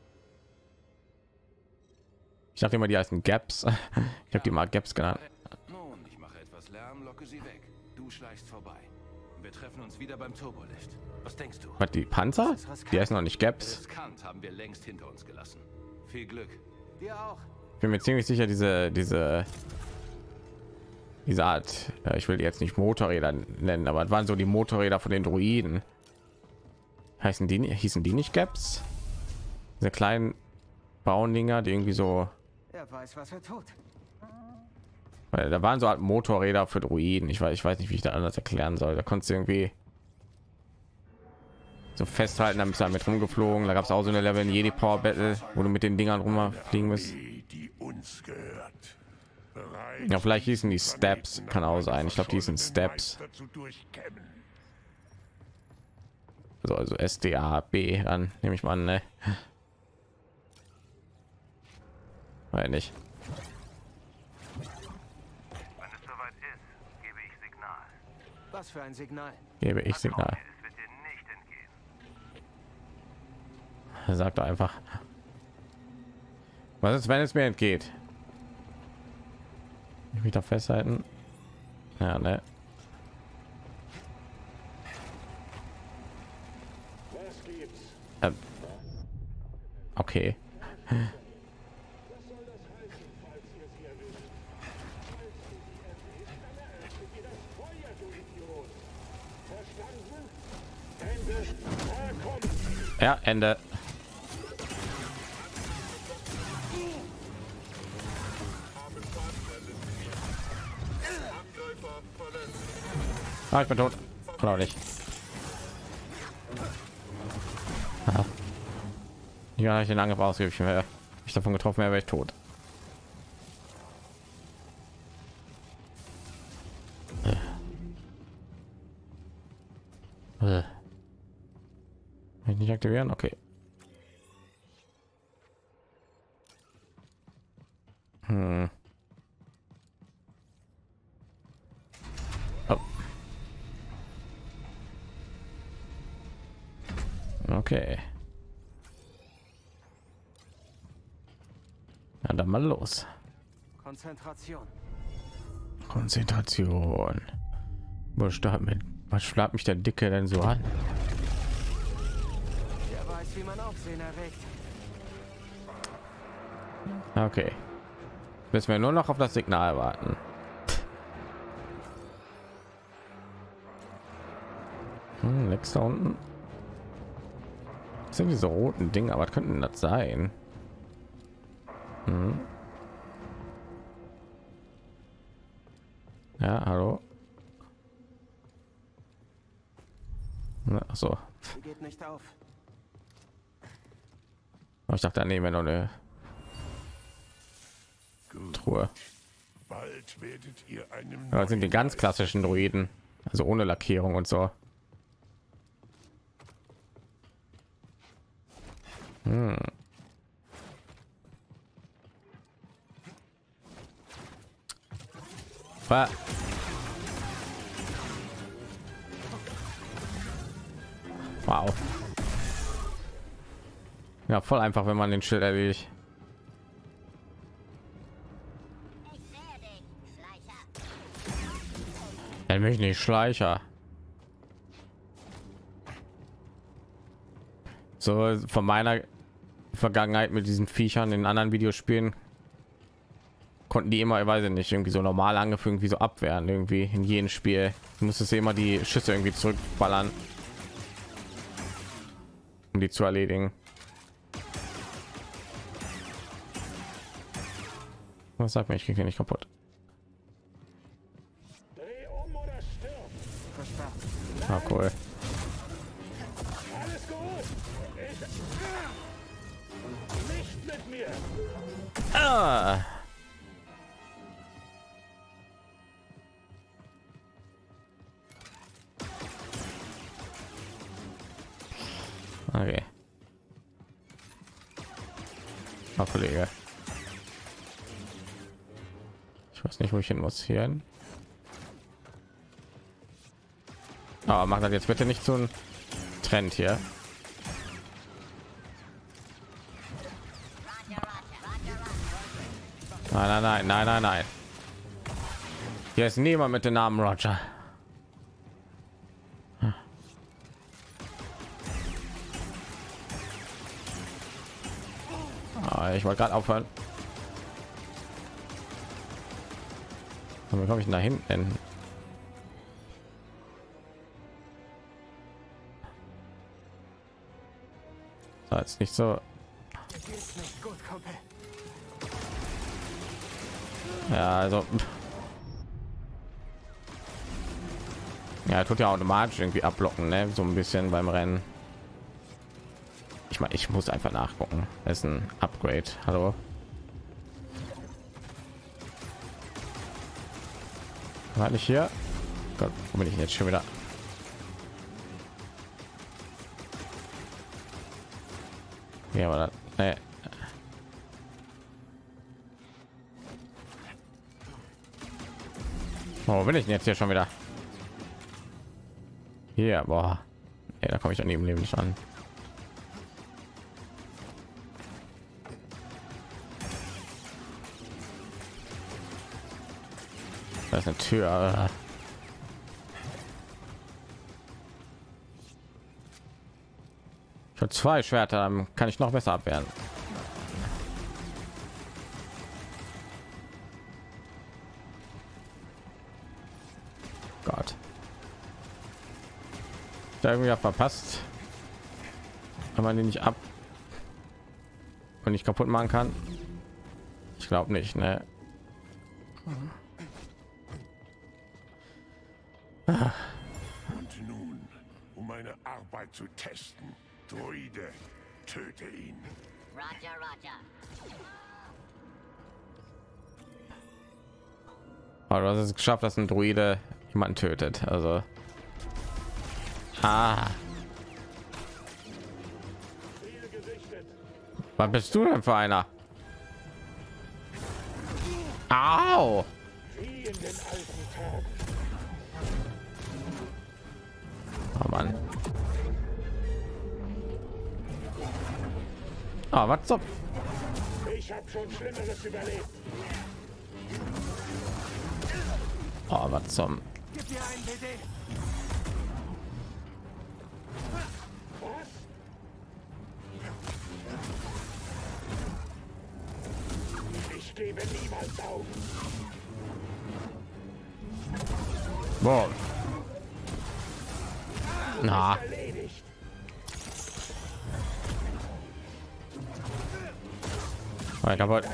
Ich dachte immer, die heißen Gaps. Ich habe die mal Gaps genannt. Nun, ich mache etwas Lärm, locke sie weg. Du schleichst vorbei. Wir treffen uns wieder beim Turbolift. Was denkst du? Was, die Panzer? Die heißen noch nicht Gaps. Riskant haben wir längst hinter uns gelassen. Viel Glück. Wir auch. Ich bin mir ziemlich sicher, diese diese diese Art, äh, ich will die jetzt nicht Motorräder nennen, aber es waren so die Motorräder von den Droiden. Heißen die, hießen die nicht Gaps? Diese kleinen Baudinger, die irgendwie so, Er weiß, was er tut. weil da waren so halt Motorräder für Droiden. Ich weiß, ich weiß nicht, wie ich da anders erklären soll. Da konntest du irgendwie so festhalten, damit damit rumgeflogen. Da gab es auch so eine Level in Jedi Power Battle, wo du mit den Dingern rumfliegen musst. Die uns gehört. Ja, vielleicht hießen die Steps, kann auch sein. Ich glaube, die sind Steps. Also, also S D A B, dann nehme ich mal an, ne? Weil nicht. Wenn es soweit ist, gebe ich Signal. Was für ein Signal? Gebe ich Signal. Es wird dir nicht entgehen. Er sagt einfach. Was ist, wenn es mir entgeht? Ich mich da festhalten. Ja, ne? Was gibt's? Ähm. Okay. Was soll das heißen, falls ihr sie erwischt? Falls du sie erwischt, dann eröffnet ihr das Feuer, du Idiot. Verstanden? Ende. Da kommt. Ja, Ende. Ah, ich bin tot. Oder nicht. Aha. Ja, ich den Angriff ausgewichen wäre. Ich davon getroffen wäre, wäre ich tot. Äh. Äh. Kann ich nicht aktivieren? Okay. Hm. Oh. Okay. Ja, dann mal los. Konzentration. Konzentration. Was startet mit? Was schlagt mich der Dicke denn so an? Er weiß, wie man Aufsehen erregt. Okay. Müssen wir nur noch auf das Signal warten. Hm, links da unten. Das sind diese roten Dinge, aber was könnten das sein? Hm. Ja, hallo. Ach so. Sie geht nicht auf. Ich dachte, da nehmen wir noch eine Truhe. Bald werdet ihr einem Ja, das sind die ganz klassischen Droiden, also ohne Lackierung und so. Hm. Ah. Wow. Ja, voll einfach, wenn man den Schild erledigt. Ich sehe dich, Schleicher. Dann möchte ich nicht Schleicher. So von meiner Vergangenheit mit diesen Viechern in anderen Videospielen konnten die immer, ich weiß nicht, irgendwie so normal angefügt wie so abwehren irgendwie in jedem Spiel. Du musstest immer die Schüsse irgendwie zurückballern, um die zu erledigen. Was sagt mir, ich kriege nicht kaputt. Dreh um oder stirb. Ah, cool. Alles gut. Ich... Nicht mit mir. Ah. Okay. Ah, Kollege. Ich weiß nicht, wo ich hin muss. Hier hin. Aber macht das jetzt bitte nicht so ein Trend hier. Nein, nein, nein, nein, nein, nein. Hier ist niemand mit dem Namen Roger. Ah, ich wollte gerade aufhören. Wie komme ich denn da hinten? Das ist nicht so. Ja, also ja, tut ja automatisch irgendwie abblocken, ne? So ein bisschen beim Rennen. Ich meine, ich muss einfach nachgucken. Das ist ein Upgrade. Hallo. War nicht hier? Gott, wo bin ich jetzt schon wieder? Ja, aber nee. Wo bin ich denn jetzt hier schon wieder? Hier, boah. Ja, da komme ich an dem Leben nicht an. Da ist eine Tür. Ich habe zwei Schwerter, dann kann ich noch besser abwehren. Gott. Da irgendwie verpasst, wenn man den nicht ab und nicht kaputt machen kann. Ich glaube nicht, ne? Und nun, um meine Arbeit zu testen, Droide, töte ihn. Roger, Roger. Aber du hast es geschafft, dass ein Droide jemanden tötet. Also, ah, was bist du denn für einer? Au! Oh Mann. Ah, was so? Ich habe schon Schlimmeres überlebt. Oh, was zum? Gib mir einen B D. Was? Ich gebe niemals auf. Boah. Na. Erledigt. Oh, kaputt.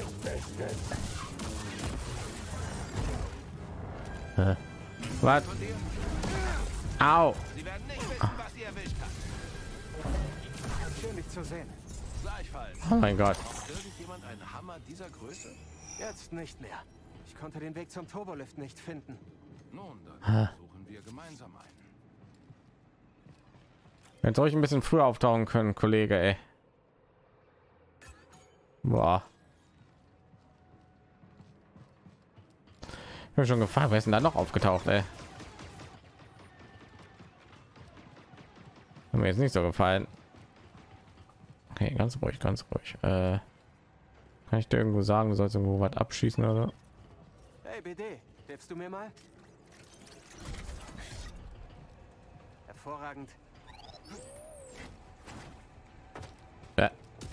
Äh. Was? Au. Sie werden nicht wissen, was sie erwischt hat. Schön, dich zu sehen. Gleichfalls. Oh mein Gott. Braucht irgendjemand einen Hammer dieser Größe? Jetzt nicht mehr. Ich konnte den Weg zum Turbolift nicht finden. Nun, dann suchen wir gemeinsam einen. Wenn soll ich ein bisschen früher auftauchen können, Kollege, ey. Boah. Ich bin schon gefragt, wer ist denn da noch aufgetaucht, ey? Hat mir jetzt nicht so gefallen. Okay, ganz ruhig, ganz ruhig. Äh, kann ich dir irgendwo sagen, du sollst irgendwo was abschießen oder so? Hey B D, hilfst du mir mal? hervorragend. Ja.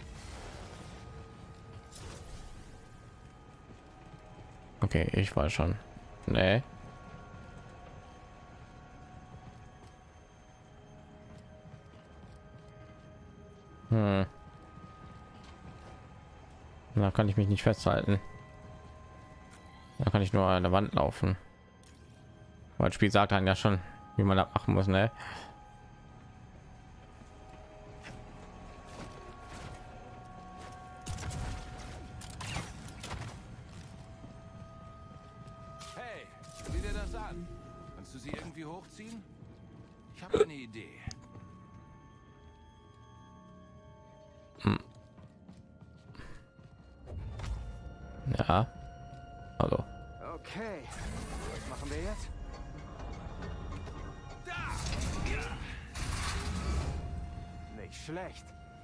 Okay, ich war schon. Nee. Hm. Da kann ich mich nicht festhalten. Da kann ich nur an der Wand laufen. Weil das Spiel sagt dann ja schon, wie man das machen muss, ne? Hey, sieh dir das an. Kannst du sie irgendwie hochziehen? Ich habe eine Idee. Hm. Ja. Also. Okay, was machen wir jetzt? Nicht schlecht.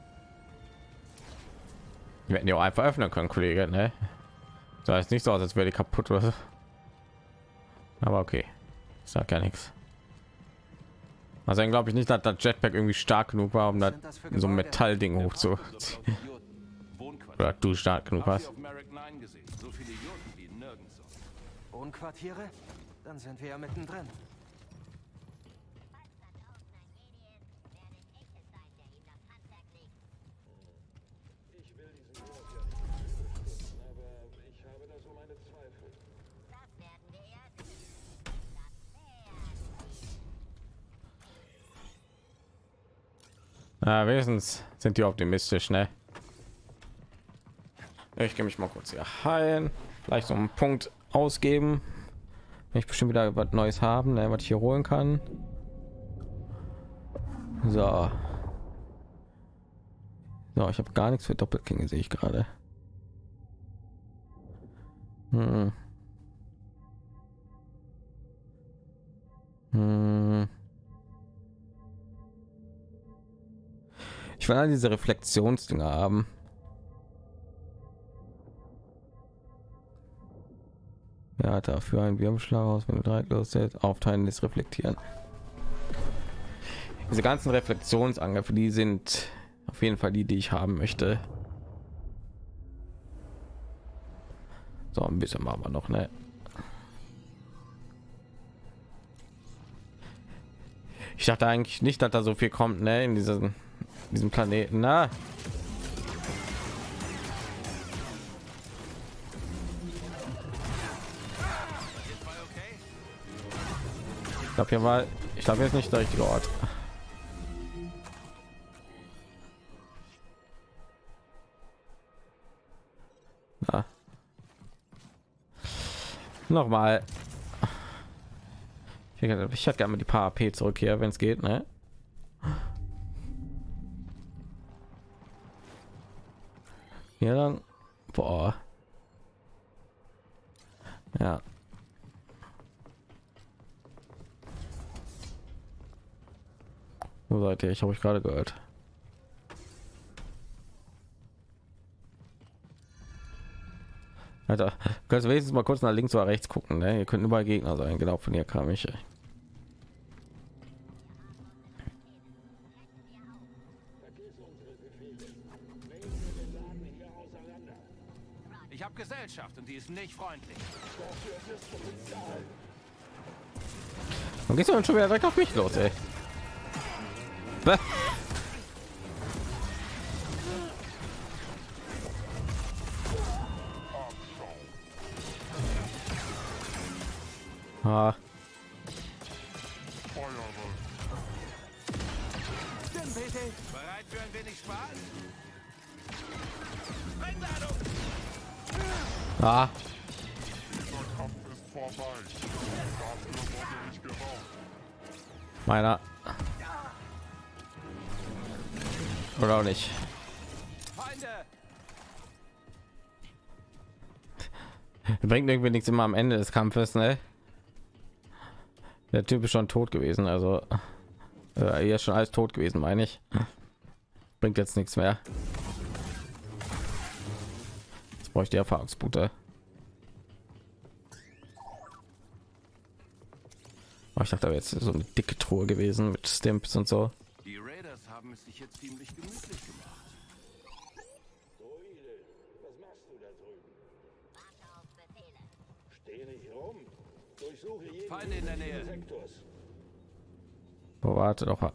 Wir hätten die auch einfach öffnen können, Kollege, ne? Sah jetzt nicht so aus, als wäre die kaputt oder so. Aber okay, ich sag ja nichts. Also dann glaube ich nicht, dass das Jetpack irgendwie stark genug war, um das in so ein Metallding hochzuziehen. Oder du stark genug hast. So viele Idioten wie nirgendwo. Wohnquartiere? Dann sind wir ja mittendrin. Ich will diesen Ort ja nicht beschützen, aber ich habe da so meine Zweifel. Das werden wir erst. Na, wenigstens sind die optimistisch, ne? Ich gehe mich mal kurz hier heilen, vielleicht so einen Punkt ausgeben. Ich bestimmt wieder was Neues haben, ne, was ich hier holen kann. So. So, ich habe gar nichts für Doppelklinge, sehe ich gerade. Hm. Hm. Ich will all diese Reflexionsdinger haben. Ja, dafür ein Wirbelschlag aus, wenn du direkt lossetzt, aufteilen ist reflektieren. Diese ganzen Reflexionsangriffe, die sind auf jeden Fall die, die ich haben möchte. So, ein bisschen machen wir noch, ne? Ich dachte eigentlich nicht, dass da so viel kommt, ne, in diesen, diesem Planeten. Na, ich glaube hier mal, ich glaube jetzt nicht der richtige Ort. Na. Nochmal. Ich hätte, ich hätte gerne die paar A P zurück hier, wenn es geht, ne? Hier dann. Boah. Ja. Wo seid ihr? Ich habe euch gerade gehört. Alter, kannst du wenigstens mal kurz nach links oder rechts gucken, ne? Ihr könnt überall Gegner sein. Genau, von hier kam ich. Ich habe Gesellschaft und die ist nicht freundlich. Dann gehst du dann schon wieder direkt auf mich los, ey. Bäh. Ah. Bereit für ein wenig Spaß? Sprengladung! Ah. Meiner. Oder auch nicht. Bringt irgendwie nichts immer am Ende des Kampfes, ne? Der Typ ist schon tot gewesen, also äh, hier ist schon alles tot gewesen, meine ich. Bringt jetzt nichts mehr. Jetzt brauche ich die Erfahrungspunkte. Oh, ich dachte, da wäre jetzt so eine dicke Truhe gewesen mit Stimps und so. Die Raiders haben es sich jetzt ziemlich gemütlich gemacht. Was machst du da drüben? Steh nicht rum. Durchsuche jeden Feinde in der Nähe. Sektors. Oh, warte doch.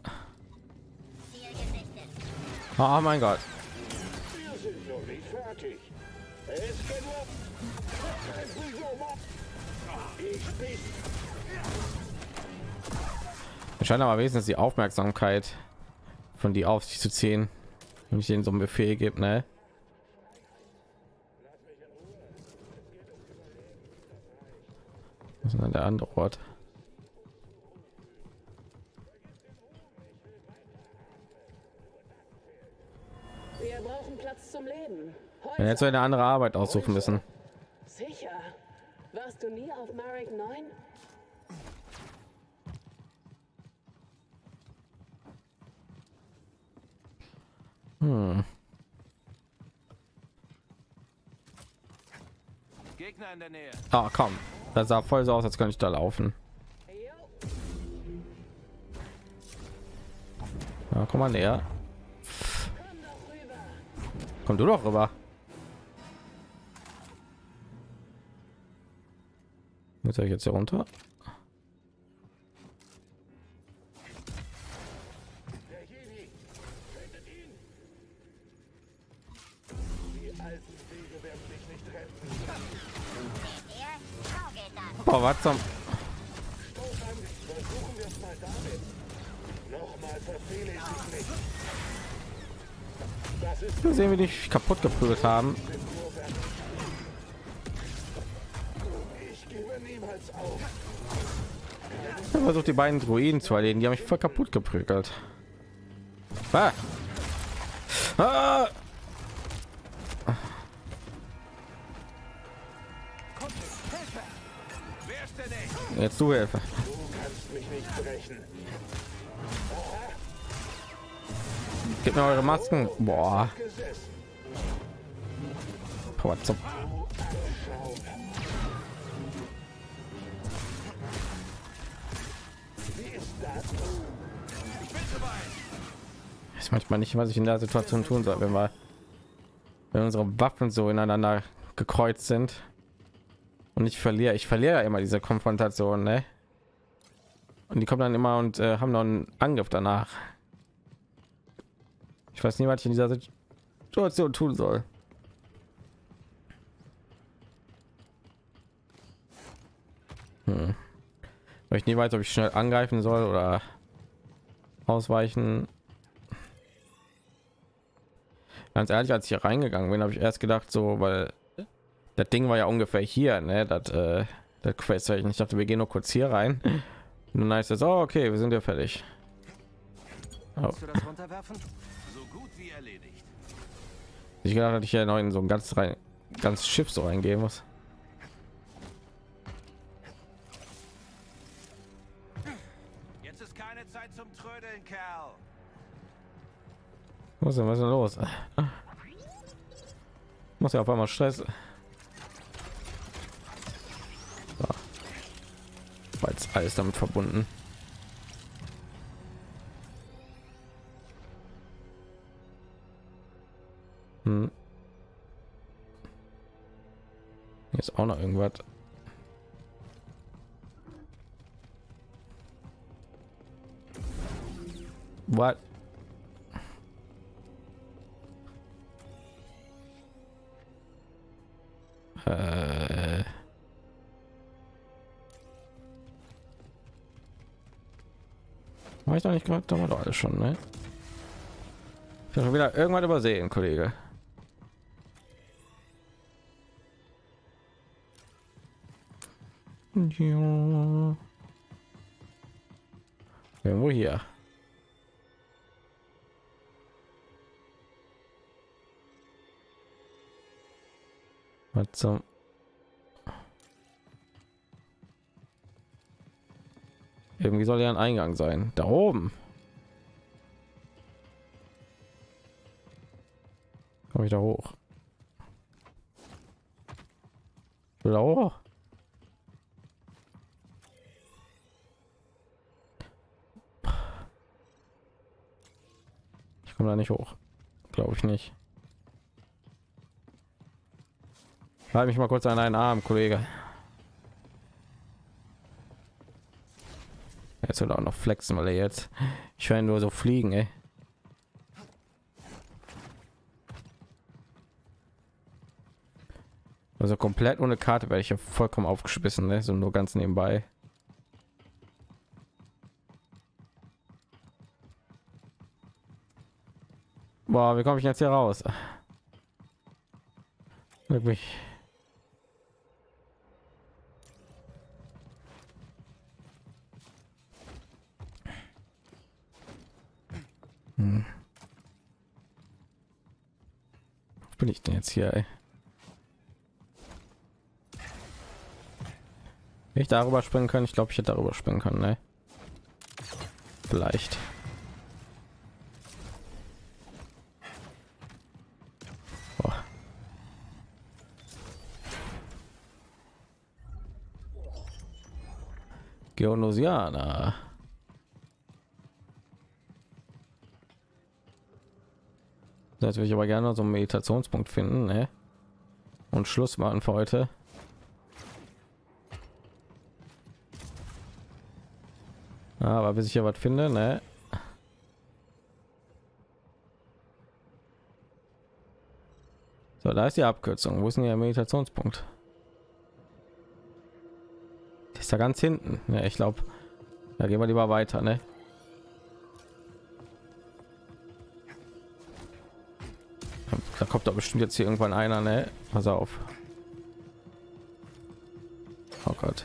Oh mein Gott. Wir sind noch nicht fertig. Es geht ab. Ich bin. Es scheint aber wenigstens die Aufmerksamkeit von die auf sich zu ziehen, wenn ich denen so einen Befehl gebe, ne? Was ist denn der andere Ort? Wir brauchen Platz zum Leben. Wenn jetzt eine andere Arbeit aussuchen müssen. Sicher. Warst du nie auf Marek neun? Hm. Gegner in der Nähe. Ah, komm. Das sah voll so aus, als könnte ich da laufen. Ja, komm mal näher. Komm du doch rüber. Jetzt soll ich jetzt hier runter. Oh, was zum... Versuchen wir es mal damit. Nochmal verfehle ich dich nicht. Das ist Wir sehen, wie die kaputt geprügelt haben. Ich gebe niemals auf. Ich habe versucht, die beiden Druiden zu erledigen. Die haben mich voll kaputt geprügelt. Ah. Ah. Jetzt du Hilfe. Du kannst mich nicht brechen. Gib mir eure Masken. Boah. Boah, zum... Ich weiß manchmal nicht, was ich in der Situation tun soll, wenn wir, wenn unsere Waffen so ineinander gekreuzt sind. Und ich verliere, ich verliere ja immer diese Konfrontation, ne? Und die kommen dann immer und äh, haben noch einen Angriff danach. Ich weiß nicht, was ich in dieser Situation tun soll. Hm. Weil ich nie weiß, ob ich schnell angreifen soll oder ausweichen. Ganz ehrlich, als ich hier reingegangen bin, habe ich erst gedacht, so, weil das Ding war ja ungefähr hier, ne? Das, äh, das Quest. Ich dachte, wir gehen nur kurz hier rein. Und dann heißt es, oh, okay, wir sind ja fertig. Oh. Kannst du das runterwerfen? So gut wie erledigt. Ich gedacht, dass ich ja noch in so ein ganz rein, ganz Schiff so reingehen muss. Jetzt ist keine Zeit zum Trödeln, Kerl. Was ist denn, was ist denn los? Muss ja auf einmal Stress. So. War jetzt alles damit verbunden. Hm. Hier ist auch noch irgendwas. What? Äh. War ich doch nicht gerade, da war doch alles schon, ne? Ich habe schon wieder irgendwann übersehen, Kollege. Ja. Irgendwo hier. Was zum... Irgendwie soll ja ein Eingang sein. Da oben. Komme ich da hoch? Ich will da hoch. Kommt da nicht hoch, glaube ich nicht. Halt mich mal kurz an einen Arm, Kollege. Jetzt wird auch noch flexen, weil er jetzt, ich werde nur so fliegen, ey. Also komplett ohne Karte werde ich ja vollkommen aufgeschmissen, ne? So nur ganz nebenbei. Boah, wie komme ich jetzt hier raus? Wirklich. Hm. Wo bin ich denn jetzt hier, ey? Ich darüber springen können, ich glaube, ich hätte darüber springen können, ne? Vielleicht. Boah. Geonosianer. Jetzt würde ich aber gerne so einen Meditationspunkt finden, ne? Und Schluss machen für heute. Aber bis ich hier was finde, ne? So, da ist die Abkürzung. Wo ist denn der Meditationspunkt? Die ist da ganz hinten. Ja, ich glaube, da gehen wir lieber weiter, ne? Da kommt doch bestimmt jetzt hier irgendwann einer, ne? Pass auf. Oh Gott.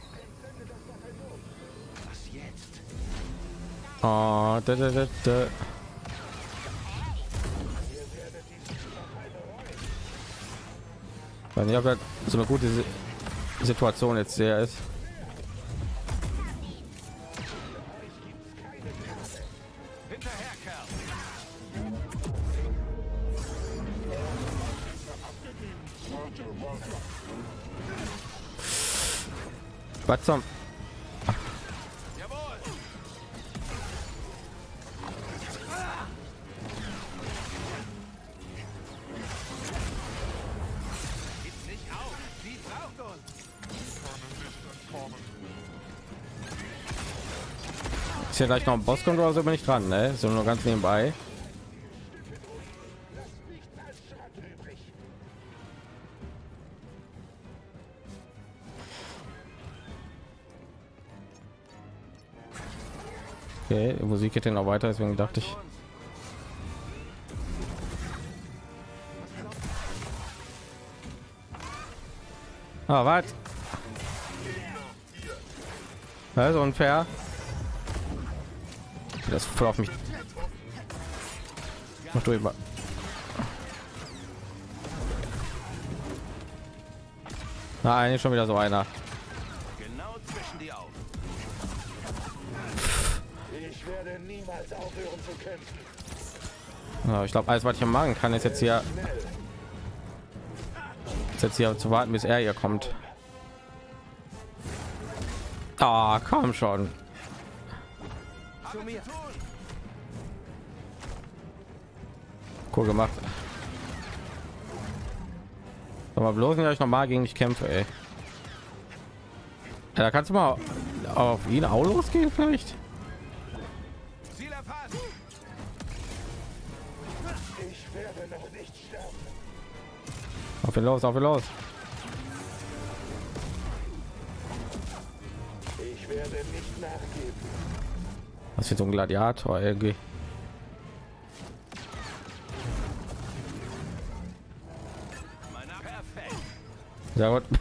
Oh, da, da, da, da. Ich weiß nicht, ob das so eine gute Situation jetzt sehr ist. Was zum? Ist hier gleich noch ein Boss kommt oder so, bin ich dran, ne? So nur ganz nebenbei. Okay, die Musik geht ja noch weiter, deswegen dachte ich. Ah, was? Das ist unfair. Das voll auf mich. Mach du immer. Nein, schon wieder so einer. Genau zwischen die Augen. Ich werde niemals aufhören zu kämpfen. Ja, ich glaube, alles, was ich hier machen kann, ist jetzt hier, ist jetzt hier zu warten, bis er hier kommt. Ah, komm schon. Cool gemacht. Aber bloß nicht, dass ich noch mal gegen dich kämpfe, ey. Ja, da kannst du mal auf ihn auch losgehen, vielleicht. Ich werde noch nicht sterben. Auf ihn los, auf ihn los. Ich werde nicht nachgeben. Was für so ein Gladiator irgendwie. Sehr gut.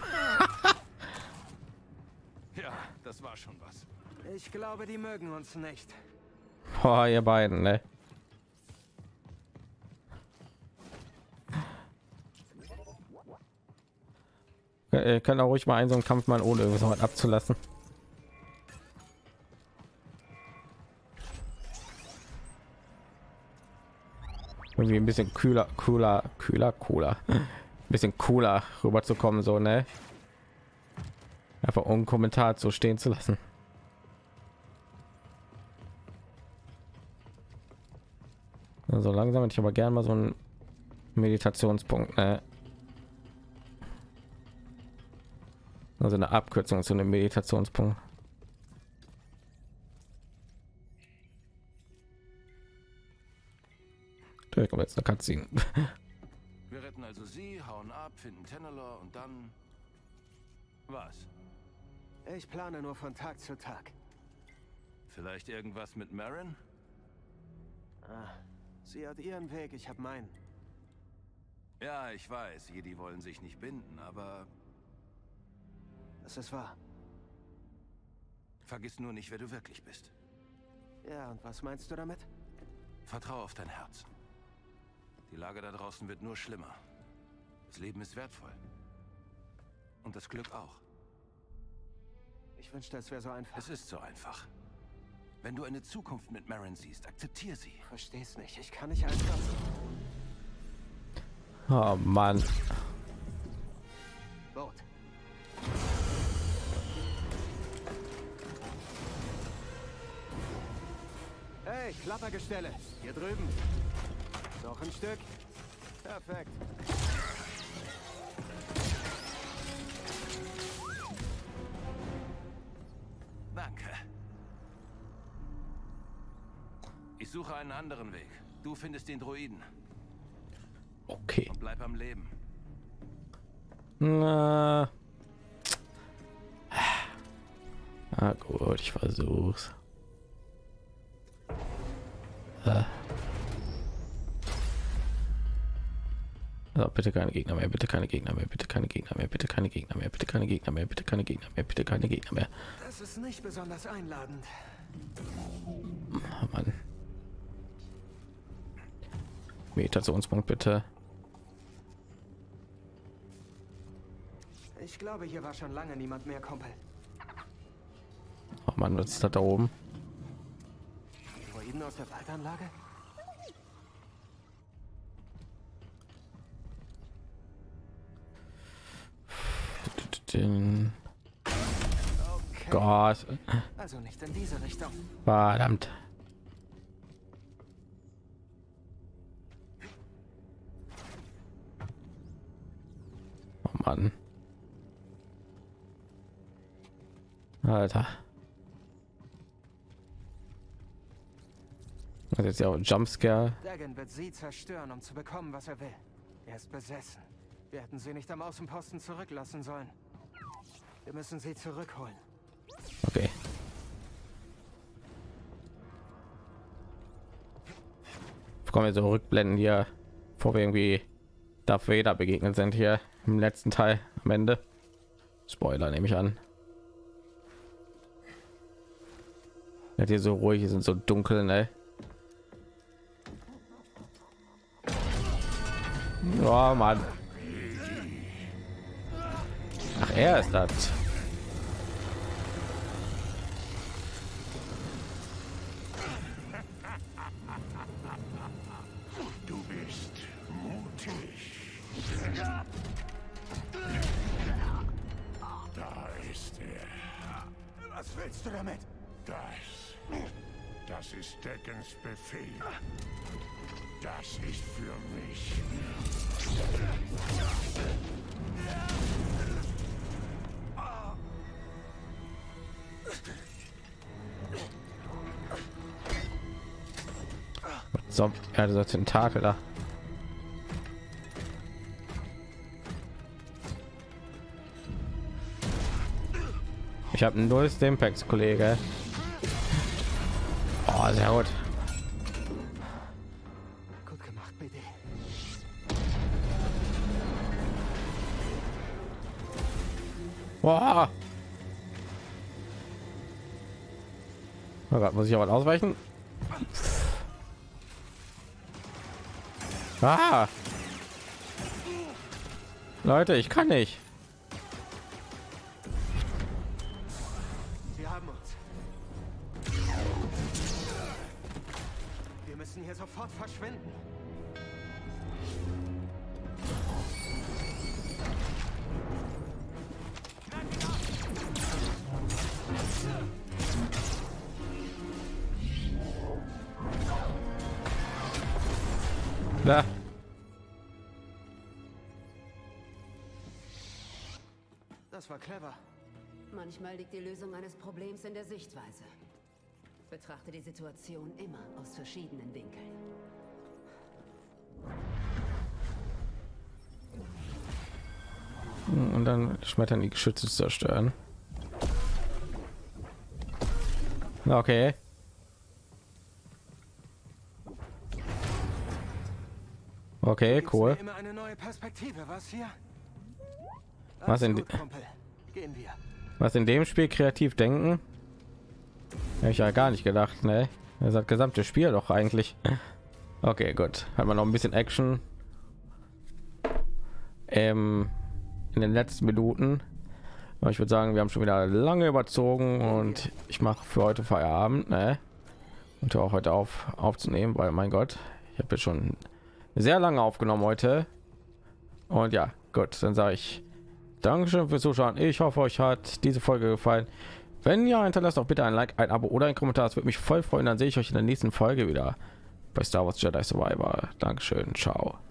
Ja, das war schon was. Ich glaube, die mögen uns nicht. Oh, ihr beiden, ne? Ihr könnt auch ruhig mal einen so einen Kampf mal ohne irgendwas abzulassen. Irgendwie ein bisschen kühler, cooler, kühler, cooler, ein bisschen cooler rüber zu kommen, so, ne? Einfach ohne Kommentar so stehen zu lassen. Also langsam hätte ich aber gern mal so einen Meditationspunkt, ne? Also eine Abkürzung zu einem Meditationspunkt. Da kommt jetzt eine Cutscene. Wir retten also sie, hauen ab, finden Tenelor und dann... Was? Ich plane nur von Tag zu Tag. Vielleicht irgendwas mit Marin? Ah, sie hat ihren Weg, ich habe meinen. Ja, ich weiß, Jedi wollen sich nicht binden, aber... Das ist wahr. Vergiss nur nicht, wer du wirklich bist. Ja, und was meinst du damit? Vertrau auf dein Herz. Die Lage da draußen wird nur schlimmer. Das Leben ist wertvoll. Und das Glück auch. Ich wünschte, es wäre so einfach. Es ist so einfach. Wenn du eine Zukunft mit Marin siehst, akzeptier sie. Versteh's nicht. Ich kann nicht einfach... Oh Mann. Boot. Hey, Klappergestelle. Hier drüben. Noch ein Stück. Perfekt. Danke. Ich suche einen anderen Weg. Du findest den Droiden. Okay. Und bleib am Leben. Na. Ah, gut, ich versuch's. Ah. Also bitte keine Gegner mehr, bitte keine Gegner mehr, bitte keine Gegner mehr, bitte keine Gegner mehr, bitte keine Gegner mehr, bitte keine Gegner mehr, bitte keine Gegner mehr. Das ist nicht besonders einladend. Oh Mann. Meditationspunkt bitte. Ich glaube, hier war schon lange niemand mehr, Kumpel. Oh Mann, was ist das da oben? Droiden aus der Waldanlage? Den Okay. Gott. Also nicht in diese Richtung. Verdammt. Oh Mann. Alter. Das ist jetzt ja auch ein Jumpscare. Dagan wird sie zerstören, um zu bekommen, was er will. Er ist besessen. Wir hätten sie nicht am Außenposten zurücklassen sollen. Wir müssen sie zurückholen. Okay. Kommen wir so Rückblenden hier, bevor wir irgendwie Darth Vader begegnet sind hier im letzten Teil am Ende. Spoiler nehme ich an. Ja, hier so ruhig, hier sind so dunkel, ne? Oh Mann. Ach, er ist das. Du bist mutig. Da ist er. Was willst du damit? Das. Das ist Deckens Befehl. Das ist für mich. So, ja, dieser Tentakel da. Ich habe null Stimpaks, Kollege. Oh, sehr gut. Gut gemacht, B D. Boah. Oh Gott, muss ich aber ausweichen? Ah. Leute, ich kann nicht. Sie haben uns. Wir müssen hier sofort verschwinden. Da. Das war clever. Manchmal liegt die Lösung eines Problems in der Sichtweise. Betrachte die Situation immer aus verschiedenen Winkeln. Und dann schmettern die Geschütze zerstören. Okay. Okay, cool. Immer eine neue Perspektive, was hier? Was in, gut, Kumpel. Gehen wir. was in dem Spiel kreativ denken? Habe ich ja gar nicht gedacht, ne? Das hat gesamte Spiel doch eigentlich. Okay, gut. Hat man noch ein bisschen Action ähm, in den letzten Minuten. Aber ich würde sagen, wir haben schon wieder lange überzogen und ich mache für heute Feierabend, ne? Und höre auch heute auf aufzunehmen, weil mein Gott, ich habe jetzt schon sehr lange aufgenommen heute. Und ja, gut, dann sage ich Dankeschön fürs Zuschauen. Ich hoffe, euch hat diese Folge gefallen. Wenn ja, hinterlasst auch bitte ein Like, ein Abo oder ein Kommentar. Das würde mich voll freuen. Dann sehe ich euch in der nächsten Folge wieder bei Star Wars Jedi Survivor. Dankeschön, ciao.